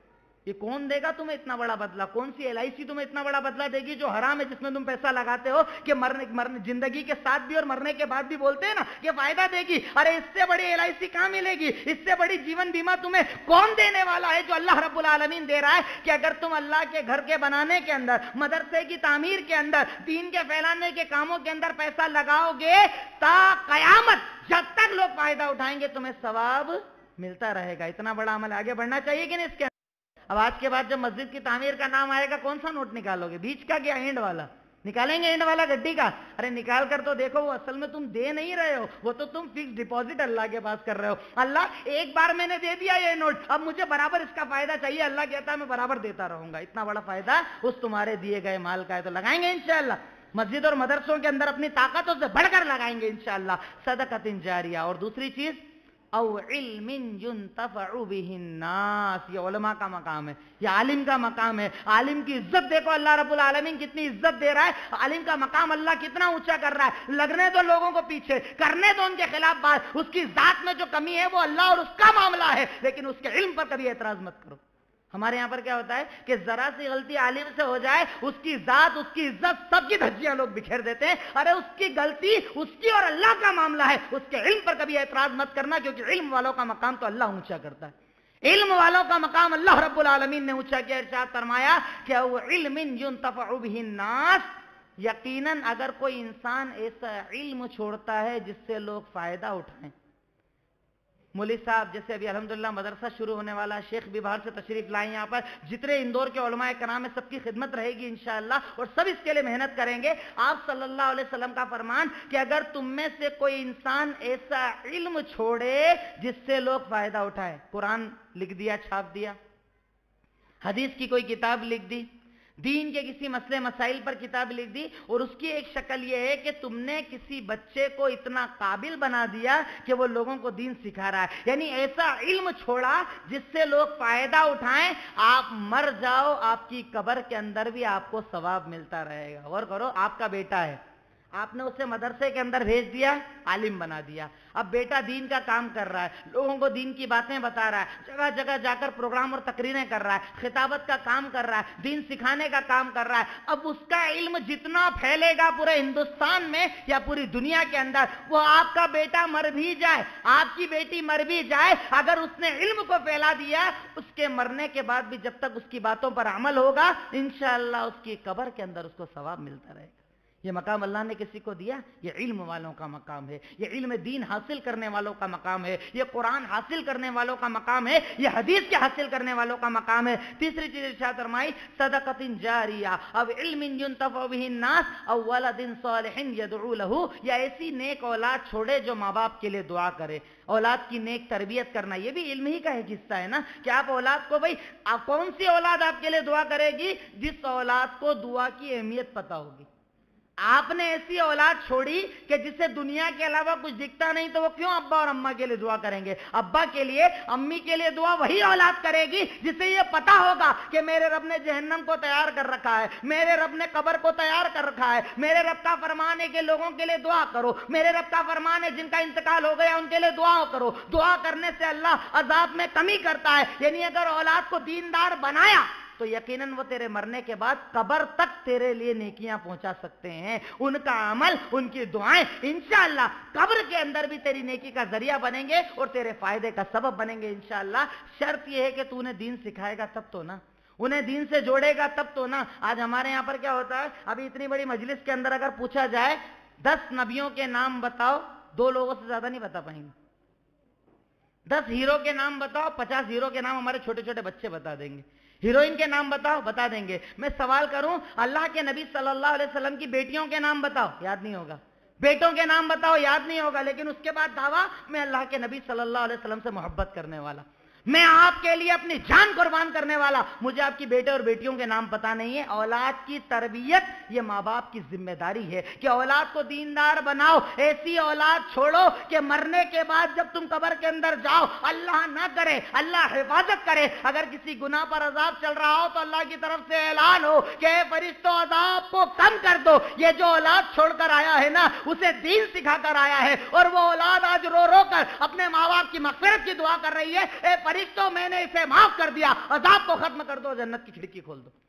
ये कौन देगा तुम्हें इतना बड़ा बदला? कौन सी LIC तुम्हें इतना बड़ा बदला देगी जो हराम है, जिसमें तुम पैसा लगाते हो कि मरने जिंदगी के साथ भी और मरने के बाद भी बोलते हैं ना ये फायदा देगी। अरे इससे बड़ी LIC कहां मिलेगी? इससे बड़ी जीवन बीमा तुम्हें कौन देने वाला है जो अल्लाह रब्बुल आलमीन दे रहा है कि अगर तुम अल्लाह के घर के बनाने के अंदर, मदरसे की तामीर के अंदर, दीन के फैलाने के कामों के अंदर पैसा लगाओगे, ता कयामत जब तक लोग फायदा उठाएंगे तुम्हें सवाब मिलता रहेगा। इतना बड़ा अमल, आगे बढ़ना चाहिए कि नहीं इसके? अब आज के बाद जब मस्जिद की तामीर का नाम आएगा, कौन सा नोट निकालोगे? बीच का क्या एंड वाला? निकालेंगे एंड वाला गड्डी का? अरे निकाल कर तो देखो, वो असल में तुम दे नहीं रहे हो, वो तो तुम फिक्स डिपॉजिट अल्लाह के पास कर रहे हो। अल्लाह एक बार मैंने दे दिया ये नोट, अब मुझे बराबर इसका फायदा चाहिए। अल्लाह कहता है मैं बराबर देता रहूंगा। इतना बड़ा फायदा उस तुम्हारे दिए गए माल का है, तो लगाएंगे इंशाअल्लाह। मस्जिद और मदरसों के अंदर अपनी ताकतों से बढ़कर लगाएंगे इंशाअल्लाह सदक़तुन जारिया। और दूसरी चीज, औ इल्मिन युंतफ़अु बिहिन्नास, ये उलमा का मकाम है, ये आलिम का मकाम है। आलिम की इज्जत देखो, अल्लाह रब्बुल आलमीन कितनी इज्जत दे रहा है। आलिम का मकाम अल्लाह कितना ऊंचा कर रहा है। लगने दो लोगों को पीछे, करने दो उनके खिलाफ बात। उसकी जात में जो कमी है वो अल्लाह और उसका मामला है, लेकिन उसके इल्म पर कभी एतराज मत करो। हमारे यहां पर क्या होता है कि जरा सी गलती आलिम से हो जाए, उसकी जात, उसकी इज्जत, सबकी धज्जियां लोग बिखेर देते हैं। अरे उसकी गलती उसकी और अल्लाह का मामला है, उसके इल्म पर कभी एतराज मत करना, क्योंकि इल्म वालों का मकाम तो अल्लाह ऊंचा करता है। इल्म वालों का मकाम अल्लाह रब्बुल आलमीन ने ऊंचा किया। इरशाद फरमाया कि वो इल्मिन युंतफ़अु बिहिन्नास, यकीनन अगर कोई इंसान ऐसा इल्म छोड़ता है जिससे लोग फायदा उठाएं। मौलवी साहब जैसे अभी अल्हम्दुलिल्लाह मदरसा शुरू होने वाला है, शेख भी बाहर से तशरीफ लाए यहाँ पर, जितने इंदौर के उलमाए कराम है सबकी खिदमत रहेगी इंशाअल्लाह, और सब इसके लिए मेहनत करेंगे। आप सल्लल्लाहु अलैहि वसल्लम का फरमान कि अगर तुम में से कोई इंसान ऐसा इल्म छोड़े जिससे लोग फायदा उठाए, कुरान लिख दिया, छाप दिया, हदीस की कोई किताब लिख दी, दीन के किसी मसले मसाइल पर किताब लिख दी, और उसकी एक शक्ल यह है कि तुमने किसी बच्चे को इतना काबिल बना दिया कि वो लोगों को दीन सिखा रहा है, यानी ऐसा इल्म छोड़ा जिससे लोग फायदा उठाएं, आप मर जाओ, आपकी कब्र के अंदर भी आपको सवाब मिलता रहेगा। और करो, आपका बेटा है, आपने उसे मदरसे के अंदर भेज दिया, आलिम बना दिया, अब बेटा दीन का काम कर रहा है, लोगों को दीन की बातें बता रहा है, जगह जगह जाकर प्रोग्राम और तकरीरें कर रहा है, खिताबत का काम कर रहा है, दीन सिखाने का काम कर रहा है। अब उसका इल्म जितना फैलेगा पूरे हिंदुस्तान में या पूरी दुनिया के अंदर, वो आपका बेटा मर भी जाए, आपकी बेटी मर भी जाए, अगर उसने इल्म को फैला दिया, उसके मरने के बाद भी जब तक उसकी बातों पर अमल होगा, इंशाअल्लाह उसकी कब्र के अंदर उसको सवाब मिलता रहेगा। ये मकाम अल्लाह ने किसी को दिया, ये इल्म वालों का मकाम है, ये इल्म दीन हासिल करने वालों का मकाम है, ये कुरान हासिल करने वालों का मकाम है, ये हदीस के हासिल करने वालों का मकाम है। तीसरी चीज इरशाद फरमाई सदक़तुन जारिया, अब इल्मिन युंतफ़अु बिहिन्नास औ वलदिन सालिहिन यदउ लहू, या ऐसी नेक औलाद छोड़े जो माँ बाप के लिए दुआ करे। औलाद की नेक तरबियत करना ये भी इल्म ही का एक हिस्सा है ना, कि आप औलाद को, भाई कौन सी औलाद आपके लिए दुआ करेगी? जिस औलाद को दुआ की अहमियत पता होगी। आपने ऐसी औलाद छोड़ी कि जिसे दुनिया के अलावा कुछ दिखता नहीं, तो वो क्यों अब्बा और अम्मा के लिए दुआ करेंगे? अब्बा के लिए, अम्मी के लिए दुआ वही औलाद करेगी जिसे ये पता होगा कि मेरे रब ने जहन्नम को तैयार कर रखा है, मेरे रब ने कब्र को तैयार कर रखा है, मेरे रब का फरमान है कि लोगों के लिए दुआ करो, मेरे रब का फरमान है जिनका इंतकाल हो गया उनके लिए दुआ करो, दुआ करने से अल्लाह अजाब में कमी करता है। यानी अगर औलाद को दीनदार बनाया तो यकीनन वो तेरे मरने के बाद कब्र तक तेरे लिए नेकियां पहुंचा सकते हैं। उनका अमल, उनकी दुआएं इंशाअल्लाह कब्र के अंदर भी तेरी नेकी का जरिया बनेंगे और तेरे फायदे का सबब बनेंगे इंशाअल्लाह। शर्त यह है कि तू उन्हें दीन सिखाएगा तब तो ना, उन्हें दीन से जोड़ेगा तब तो ना। आज हमारे यहां पर क्या होता है, अभी इतनी बड़ी मजलिस के अंदर अगर पूछा जाए 10 नबियों के नाम बताओ, 2 लोगों से ज्यादा नहीं बता पाएंगे। 10 हीरो के नाम बताओ, 50 हीरो के नाम हमारे छोटे छोटे बच्चे बता देंगे। हीरोइन के नाम बताओ, बता देंगे। मैं सवाल करूं, अल्लाह के नबी सल्लल्लाहु अलैहि वसल्लम की बेटियों के नाम बताओ, याद नहीं होगा। बेटों के नाम बताओ, याद नहीं होगा। लेकिन उसके बाद दावा, मैं अल्लाह के नबी सल्लल्लाहु अलैहि वसल्लम से मोहब्बत करने वाला, मैं आपके लिए अपनी जान कुर्बान करने वाला। मुझे आपकी बेटे और बेटियों के नाम पता नहीं है। औलाद की तरबियत ये माँ बाप की जिम्मेदारी है कि औलाद को दीनदार बनाओ। ऐसी औलाद छोड़ो कि मरने के बाद जब तुम कब्र के अंदर जाओ, अल्लाह ना करे, अल्लाह हिफाजत करे, अगर किसी गुनाह पर अजाब चल रहा हो तो अल्लाह की तरफ से ऐलान हो कि फरिश्तों अजाब को कम कर दो। ये जो औलाद छोड़कर आया है ना, उसे दीन सिखाकर आया है, और वो औलाद आज रो रो कर अपने माँ बाप की मग़फ़िरत की दुआ कर रही है, फरिश्तों मैंने इसे माफ कर दिया, अजाब को खत्म कर दो, जन्नत की खिड़की खोल दो।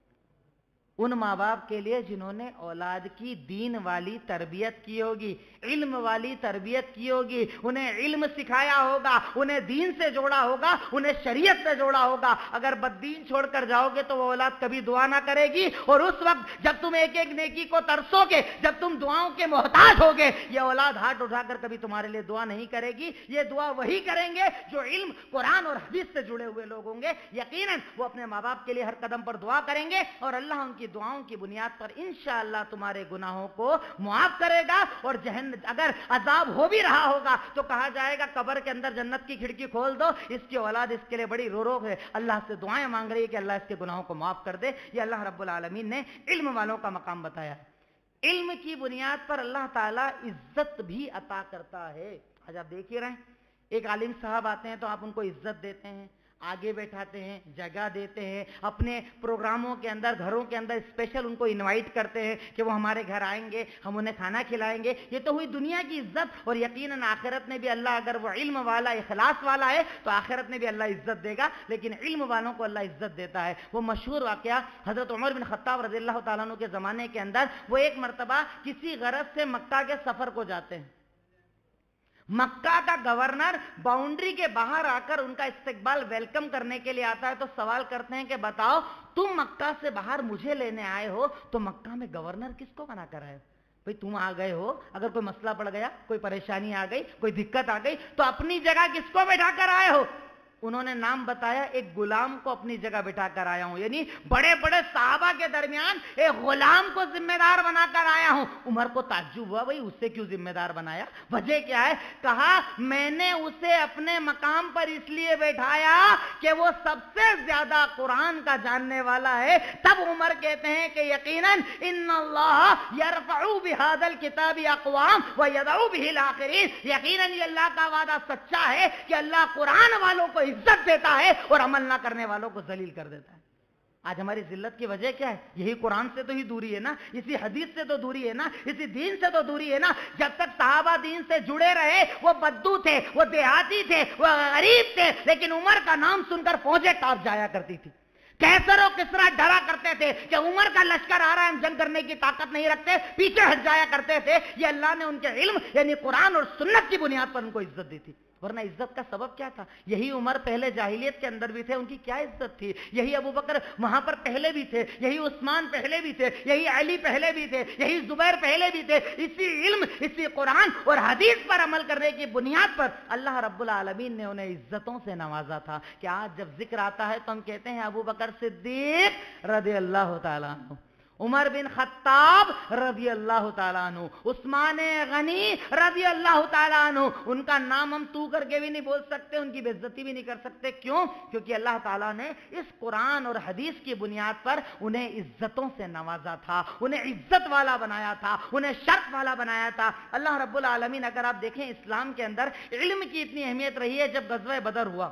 उन माँ बाप के लिए जिन्होंने औलाद की दीन वाली तरबियत की होगी, इल्म वाली तरबियत की होगी, उन्हें इल्म सिखाया होगा, उन्हें दीन से जोड़ा होगा, उन्हें शरीयत से जोड़ा होगा। अगर बद्दीन छोड़कर जाओगे तो वो औलाद कभी दुआ ना करेगी, और उस वक्त जब तुम एक एक नेकी को तरसोगे, जब तुम दुआओं के मोहताज होगे, ये औलाद हाथ उठाकर कभी तुम्हारे लिए दुआ नहीं करेगी। ये दुआ वही करेंगे जो इल्म, कुरान और हदीस से जुड़े हुए लोग होंगे। यकीनन वो अपने माँ बाप के लिए हर कदम पर दुआ करेंगे, और अल्लाह उनकी दुआओं की बुनियाद पर इंशाअल्लाह तुम्हारे गुनाहों को मुआफ करेगा। और जहन्नम अगर अजाब हो भी रहा होगा तो कहा जाएगा कब्र के अंदर जन्नत की खिड़की खोल दो। इसकी औलाद इसके लिए बड़ी रो रो है, अल्लाह से दुआएं मांग रही है कि अल्लाह इसके गुनाहों को माफ कर दे। ये अल्लाह रब्बुल आलमीन ने इल्म वालों का मकाम बताया। इल्म की बुनियाद पर अल्लाह ताला इज्जत भी अता करता है। आज आप देख ही रहे हैं, एक आलिम साहब आते हैं तो आप उनको इज्जत देते हैं, आगे बैठाते हैं, जगह देते हैं, अपने प्रोग्रामों के अंदर, घरों के अंदर स्पेशल उनको इनवाइट करते हैं कि वो हमारे घर आएंगे, हम उन्हें खाना खिलाएंगे। ये तो हुई दुनिया की इज्जत। और यकीनन आखिरत में भी अल्लाह, अगर वो इल्म वाला, इखलास वाला है तो आखिरत में भी अल्लाह इज्जत देगा। लेकिन इल्म वालों को अल्लाह इज्जत देता है। वो मशहूर वाकया हजरत उमर बिन खत्ताब रज़ियल्लाहु ताला अन्हु के ज़माने के अंदर, वो एक मरतबा किसी गरज से मक्का के सफ़र को जाते हैं। मक्का का गवर्नर बाउंड्री के बाहर आकर उनका इस्तकबाल, वेलकम करने के लिए आता है। तो सवाल करते हैं कि बताओ, तुम मक्का से बाहर मुझे लेने आए हो, तो मक्का में गवर्नर किसको बना कर आए हो? भाई तुम आ गए हो, अगर कोई मसला पड़ गया, कोई परेशानी आ गई, कोई दिक्कत आ गई, तो अपनी जगह किसको बैठा कर आए हो? उन्होंने नाम बताया, एक गुलाम को अपनी जगह बिठा कर आया हूं। यानी बड़े बड़े साहबा के दरमियान एक गुलाम को जिम्मेदार बनाकर आया हूं। उमर को ताज्जुब हुआ, भाई उससे क्यों जिम्मेदार बनाया, वजह क्या है? कहा, मैंने उसे अपने मकाम पर इसलिए बैठाया कि वो सबसे ज्यादा कुरान का जानने वाला है। तब उमर कहते हैं कि यकीनन इन्नल्लाह यरफउ बिहादल किताबी अक़वाम व यदउ बिहिल आखिरीन, यकीनन ये अल्लाह का वादा सच्चा है कि अल्लाह कुरान वालों को इज्जत देता है और अमल ना करने वालों को जलील कर देता है। आज हमारी जिल्लत की वजह क्या है? यही कुरान से तो ही दूरी है ना, इसी हदीस से तो दूरी है ना, इसी दीन से तो दूरी है ना। जब तक सहाबा दीन से जुड़े रहे, वो बद्दू थे, वो देहाती थे, वो गरीब थे, लेकिन उमर का नाम सुनकर फौजें कांप जाया करती थी। कैसर और किसरा डरा करते थे कि उमर का लश्कर आ रहा है, हम जंग करने की ताकत नहीं रखते, पीछे हट जाया करते थे। ये अल्लाह ने उनके इल्म यानी कुरान और सुन्नत की बुनियाद पर उनको इज्जत दी थी। वरना इज्जत का सबब क्या था? यही उमर पहले जाहिलियत के अंदर भी थे, उनकी क्या इज्जत थी? यही अबू बकर वहां पर पहले भी थे, यही उस्मान पहले भी थे, यही अली पहले भी थे, यही जुबैर पहले भी थे। इसी इल्म, इसी कुरान और हदीस पर अमल करने की बुनियाद पर अल्लाह रब्बुल आलमीन ने उन्हें इज्जतों से नवाजा था कि आज जब जिक्र आता है तो हम कहते हैं अबू बकर सिद्दीक रज़ियल्लाहु ताला अन्हु, उमर बिन खत्ताब रज़ियल्लाहु ताला अन्हु, उस्मान गनी रज़ियल्लाहु ताला अन्हु। उनका नाम हम तू करके भी नहीं बोल सकते, उनकी बेइज्जती भी नहीं कर सकते। क्यों? क्योंकि अल्लाह ताला ने इस कुरान और हदीस की बुनियाद पर उन्हें इज्जतों से नवाजा था, उन्हें इज्जत वाला बनाया था, उन्हें शर्फ वाला बनाया था। अल्लाह रब्बुल आलमीन, अगर आप देखें इस्लाम के अंदर इल्म की इतनी अहमियत रही है। जब गज़वा बदर हुआ,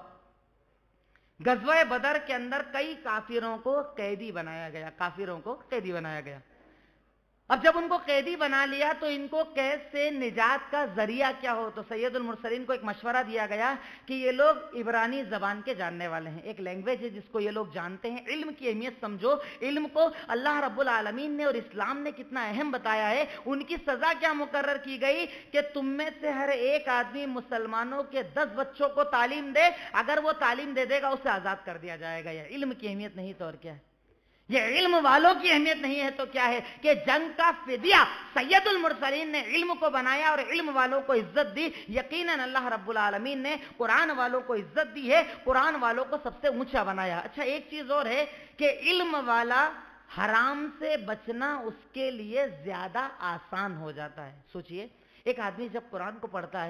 गज़वा बदर के अंदर कई काफिरों को कैदी बनाया गया, काफिरों को कैदी बनाया गया। اب جب ان کو قیدی بنا لیا تو ان کو قید سے نجات کا ذریعہ کیا ہو؟ تو سید المرسلین کو ایک مشورہ دیا گیا کہ یہ لوگ عبرانی زبان کے جاننے والے ہیں، ایک لینگویج ہے جس کو یہ لوگ جانتے ہیں، علم کی اہمیت سمجھو، علم کو اللہ رب العالمین نے اور اسلام نے کتنا اہم بتایا ہے۔ ان کی سزا کیا مقرر کی گئی کہ تم میں سے ہر ایک آدمی مسلمانوں کے 10 بچوں کو تعلیم دے، اگر وہ تعلیم دے دے گا اسے آزاد کر دیا جائے گا۔ یہ علم کی اہمیت نہیں تو اور کیا ہے؟ یہ علم والوں کی اہمیت نہیں ہے تو کیا ہے کہ جنگ کا فدیہ سید المرسلین نے علم کو بنایا اور علم والوں کو عزت دی۔ یقیناً اللہ رب العالمین نے قرآن والوں کو عزت دی ہے، قرآن والوں کو سب سے اونچا بنایا۔ اچھا ایک چیز اور ہے کہ علم والا حرام سے بچنا اس کے لیے زیادہ آسان ہو جاتا ہے۔ سوچئے ایک آدمی جب قرآن کو پڑھتا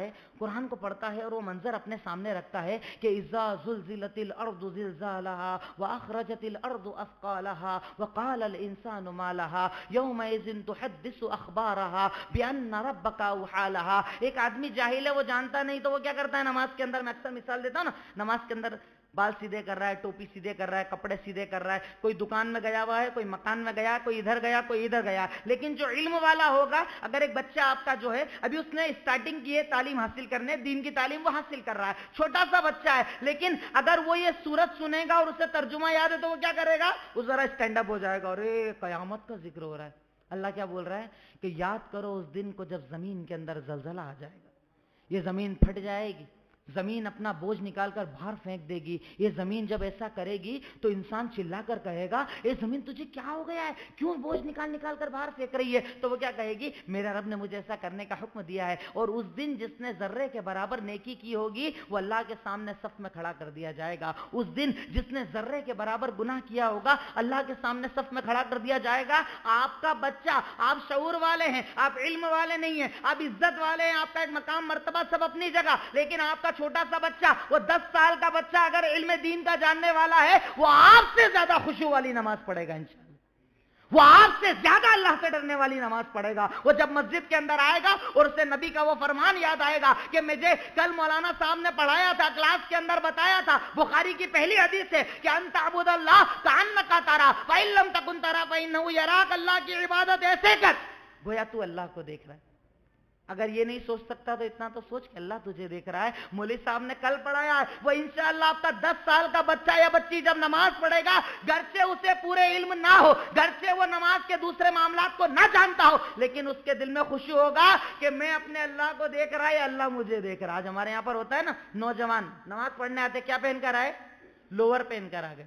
ہے اور وہ منظر اپنے سامنے رکھتا ہے کہ اذا زلزلت الارض زلزالها واخرجت الارض اثقالها وقال الانسان ما لها يومئذ تحدث اخبارها بان ربك اوحى لها۔ ایک آدمی جاہل ہے، وہ جانتا نہیں تو وہ کیا کرتا ہے؟ نماز کے اندر، میں اکثر مثال دیتا ہوں نا، نماز کے اندر بال سیدھے کر رہا ہے، ٹوپی سیدھے کر رہا ہے، کپڑے سیدھے کر رہا ہے، کوئی دکان میں گیا ہوا ہے، کوئی مکان میں گیا، کوئی ادھر گیا، کوئی ادھر گیا۔ لیکن جو علم والا ہوگا، اگر ایک بچہ آپ کا جو ہے ابھی اس نے اسٹارٹنگ کی ہے تعلیم حاصل کرنے، دین کی تعلیم وہ حاصل کر رہا ہے، چھوٹا سا بچہ ہے، لیکن اگر وہ یہ سورت سنے گا اور اسے ترجمہ یاد ہے تو وہ کیا کرے گا؟ وہ ذرا اسٹینڈ اپ ہو جائے گا، ارے قیامت کا ذکر ہو رہا ہے۔ اللہ کیا بول رہا ہے کہ یاد کرو اس دن کو جب زمین کے اندر زلزلہ آ جائے گا، یہ زمین پھٹ جائے گی، زمین اپنا بوجھ نکال کر باہر پھینک دے گی۔ یہ زمین جب ایسا کرے گی تو انسان چلا کر کہے گا اے زمین تجھے کیا ہو گیا ہے، کیوں بوجھ نکال کر باہر پھینک رہی ہے؟ تو وہ کیا کہے گی؟ میرا رب نے مجھے ایسا کرنے کا حکم دیا ہے۔ اور اس دن جس نے ذرے کے برابر نیکی کی ہوگی وہ اللہ کے سامنے صف میں کھڑا کر دیا جائے گا۔ اس دن جس نے ذرے کے برابر گناہ کیا ہوگا اللہ کے سامنے صف میں کھڑا کر دیا جائے گا۔ آپ کا بچہ، آپ شعور والے ہیں، آپ علم والے نہیں ہیں، آپ عزت والے ہیں، آپ کا ایک مقام مرتبہ سب اپنی جگہ، لیکن آپ کا چھوٹا سا بچہ، وہ 10 سال کا بچہ اگر علم دین کا جاننے والا ہے، وہ آپ سے زیادہ خشوع والی نماز پڑھے گا انشاءاللہ، وہ آپ سے زیادہ اللہ سے ڈرنے والی نماز پڑھے گا۔ وہ جب مسجد کے اندر آئے گا اور اسے نبی کا وہ فرمان یاد آئے گا کہ مجھے کل مولانا صاحب نے پڑھایا تھا، کلاس کے اندر بتایا تھا، بخاری کی پہلی حدیث ہے کہ ان تعبد اللہ کأنک ترا فإن لم تکن ترا فإنہ یراک۔ اللہ کی عبادت ایسے کر گویا تو اللہ کو دیکھ رہا ہے۔ اگر یہ نہیں سوچ سکتا تو اتنا تو سوچ کہ اللہ تجھے دیکھ رہا ہے۔ مولوی صاحب نے کل پڑھایا ہے، وہ انشاءاللہ آپ کا 10 سال کا بچہ یا بچی جب نماز پڑھے گا، گرچہ اسے پورے علم نہ ہو، گرچہ وہ نماز کے دوسرے معاملات کو نہ جانتا ہو، لیکن اس کے دل میں خوشی ہوگا کہ میں اپنے اللہ کو دیکھ رہا ہے، اللہ مجھے دیکھ رہا ہے۔ آج ہمارے یہاں پر ہوتا ہے نا، نوجوان نماز پڑھنے آتے کیا پہن کر آئے؟ لوور پہن کر آ گئے،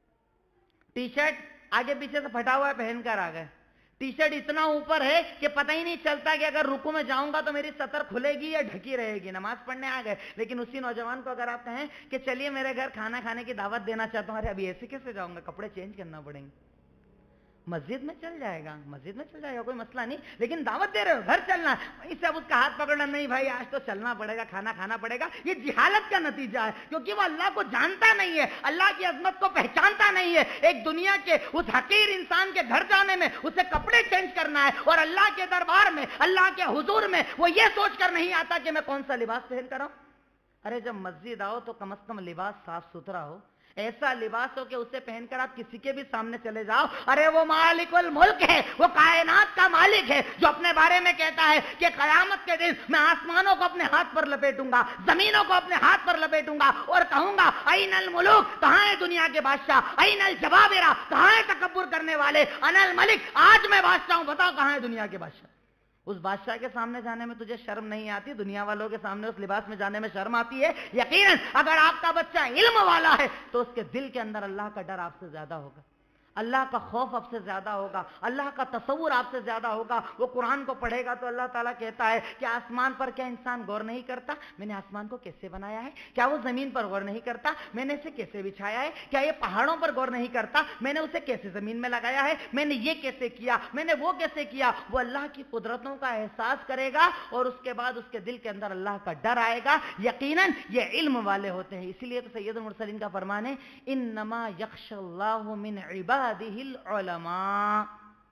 ٹی شرٹ آگے پیچھے سے پھٹا ہوا ہے پہن کر آ گئے، ٹی شرٹ اتنا اوپر ہے کہ پتہ ہی نہیں چلتا کہ اگر رکوع میں جاؤں گا تو میری سطر کھلے گی یا ڈھکی رہے گی، نماز پڑھنے آ گئے۔ لیکن اسی نوجوان کو اگر آپ کہیں کہ چلیے میرے گھر کھانا کھانے کی دعوت دینا چاہتا ہوں، ارے ابھی ایسے کیسے جاؤں گا، کپڑے چینج کرنا پڑیں گے، مسجد میں چل جائے گا، مسجد میں چل جائے گا، کوئی مسئلہ نہیں، لیکن دعوت دے رہے ہو، گھر چلنا ہے، وہیں سے اب اس کا ہاتھ پکڑنا، نہیں بھائی آج تو چلنا پڑے گا، کھانا کھانا پڑے گا۔ یہ جہالت کا نتیجہ ہے، کیونکہ وہ اللہ کو جانتا نہیں ہے، اللہ کی عظمت کو پہچانتا نہیں ہے۔ ایک دنیا کے اس حقیر انسان کے گھر جانے میں اسے کپڑے چینج کرنا ہے، اور اللہ کے دربار میں، اللہ کے حضور میں وہ یہ سوچ کر نہیں آتا کہ میں کون سا لباس پہن کر آؤں۔ ارے جب مسجد آؤ تو کم از کم لباس صاف ستھرا ہو، ایسا لباس ہو کہ اسے پہن کر آپ کسی کے بھی سامنے چلے جاؤ، ارے وہ مالک الملک ہے، وہ کائنات کا مالک ہے، جو اپنے بارے میں کہتا ہے کہ قیامت کے دن میں آسمانوں کو اپنے ہاتھ پر لپیٹوں گا، زمینوں کو اپنے ہاتھ پر لپیٹوں گا اور کہوں گا این الملوک، کہاں ہے دنیا کے بادشاہ، این الجبابرہ، کہاں ہے تکبر کرنے والے، انا الملک، آج میں بادشاہ ہوں، بتاؤ کہاں ہے دنیا کے بادشاہ۔ اس بادشاہ کے سامنے جانے میں تجھے شرم نہیں آتی، دنیا والوں کے سامنے اس لباس میں جانے میں شرم آتی ہے۔ یقیناً اگر آپ کا بچہ علم والا ہے تو اس کے دل کے اندر اللہ کا ڈر آپ سے زیادہ ہوگا، اللہ کا خوف آپ سے زیادہ ہوگا، اللہ کا تصور آپ سے زیادہ ہوگا۔ وہ قرآن کو پڑھے گا تو اللہ تعالیٰ کہتا ہے کہ آسمان پر کیا انسان غور نہیں کرتا، میں نے آسمان کو کیسے بنایا ہے؟ کیا وہ زمین پر غور نہیں کرتا، میں نے اسے کیسے بچھایا ہے؟ کیا یہ پہاڑوں پر غور نہیں کرتا، میں نے اسے کیسے زمین میں لگایا ہے؟ میں نے یہ کیسے کیا، میں نے وہ کیسے کیا؟ وہ اللہ کی قدرتوں کا احساس کرے گا اور اس کے بعد اس کے دل کے اندر اللہ کا ڈر آئے گا۔ یقیناً یہ علم والے ہوتے ہیں، اسی لیے تو سید المرسلین کا فرمان ہے انما یخشى اللہ من عبادہ العلماء،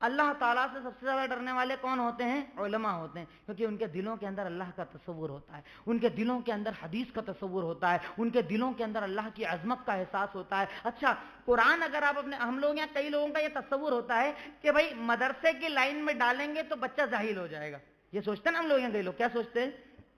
अल्लाह ताला से सबसे ज़्यादा डरने वाले कौन होते हैं? उलमा होते हैं, क्योंकि उनके दिलों के अंदर अल्लाह का तसव्वुर होता है, उनके दिलों के अंदर हदीस का तसव्वुर होता है, उनके दिलों के अंदर अल्लाह की अजमत का एहसास होता है। अच्छा, कुरान अगर आप अपने, हम लोग यहाँ कई लोगों का ये तसव्वुर होता है कि भाई मदरसे की लाइन में डालेंगे तो बच्चा जाहिल हो जाएगा। ये सोचते हैं ना हम लोग यहाँ, कई लोग क्या सोचते हैं,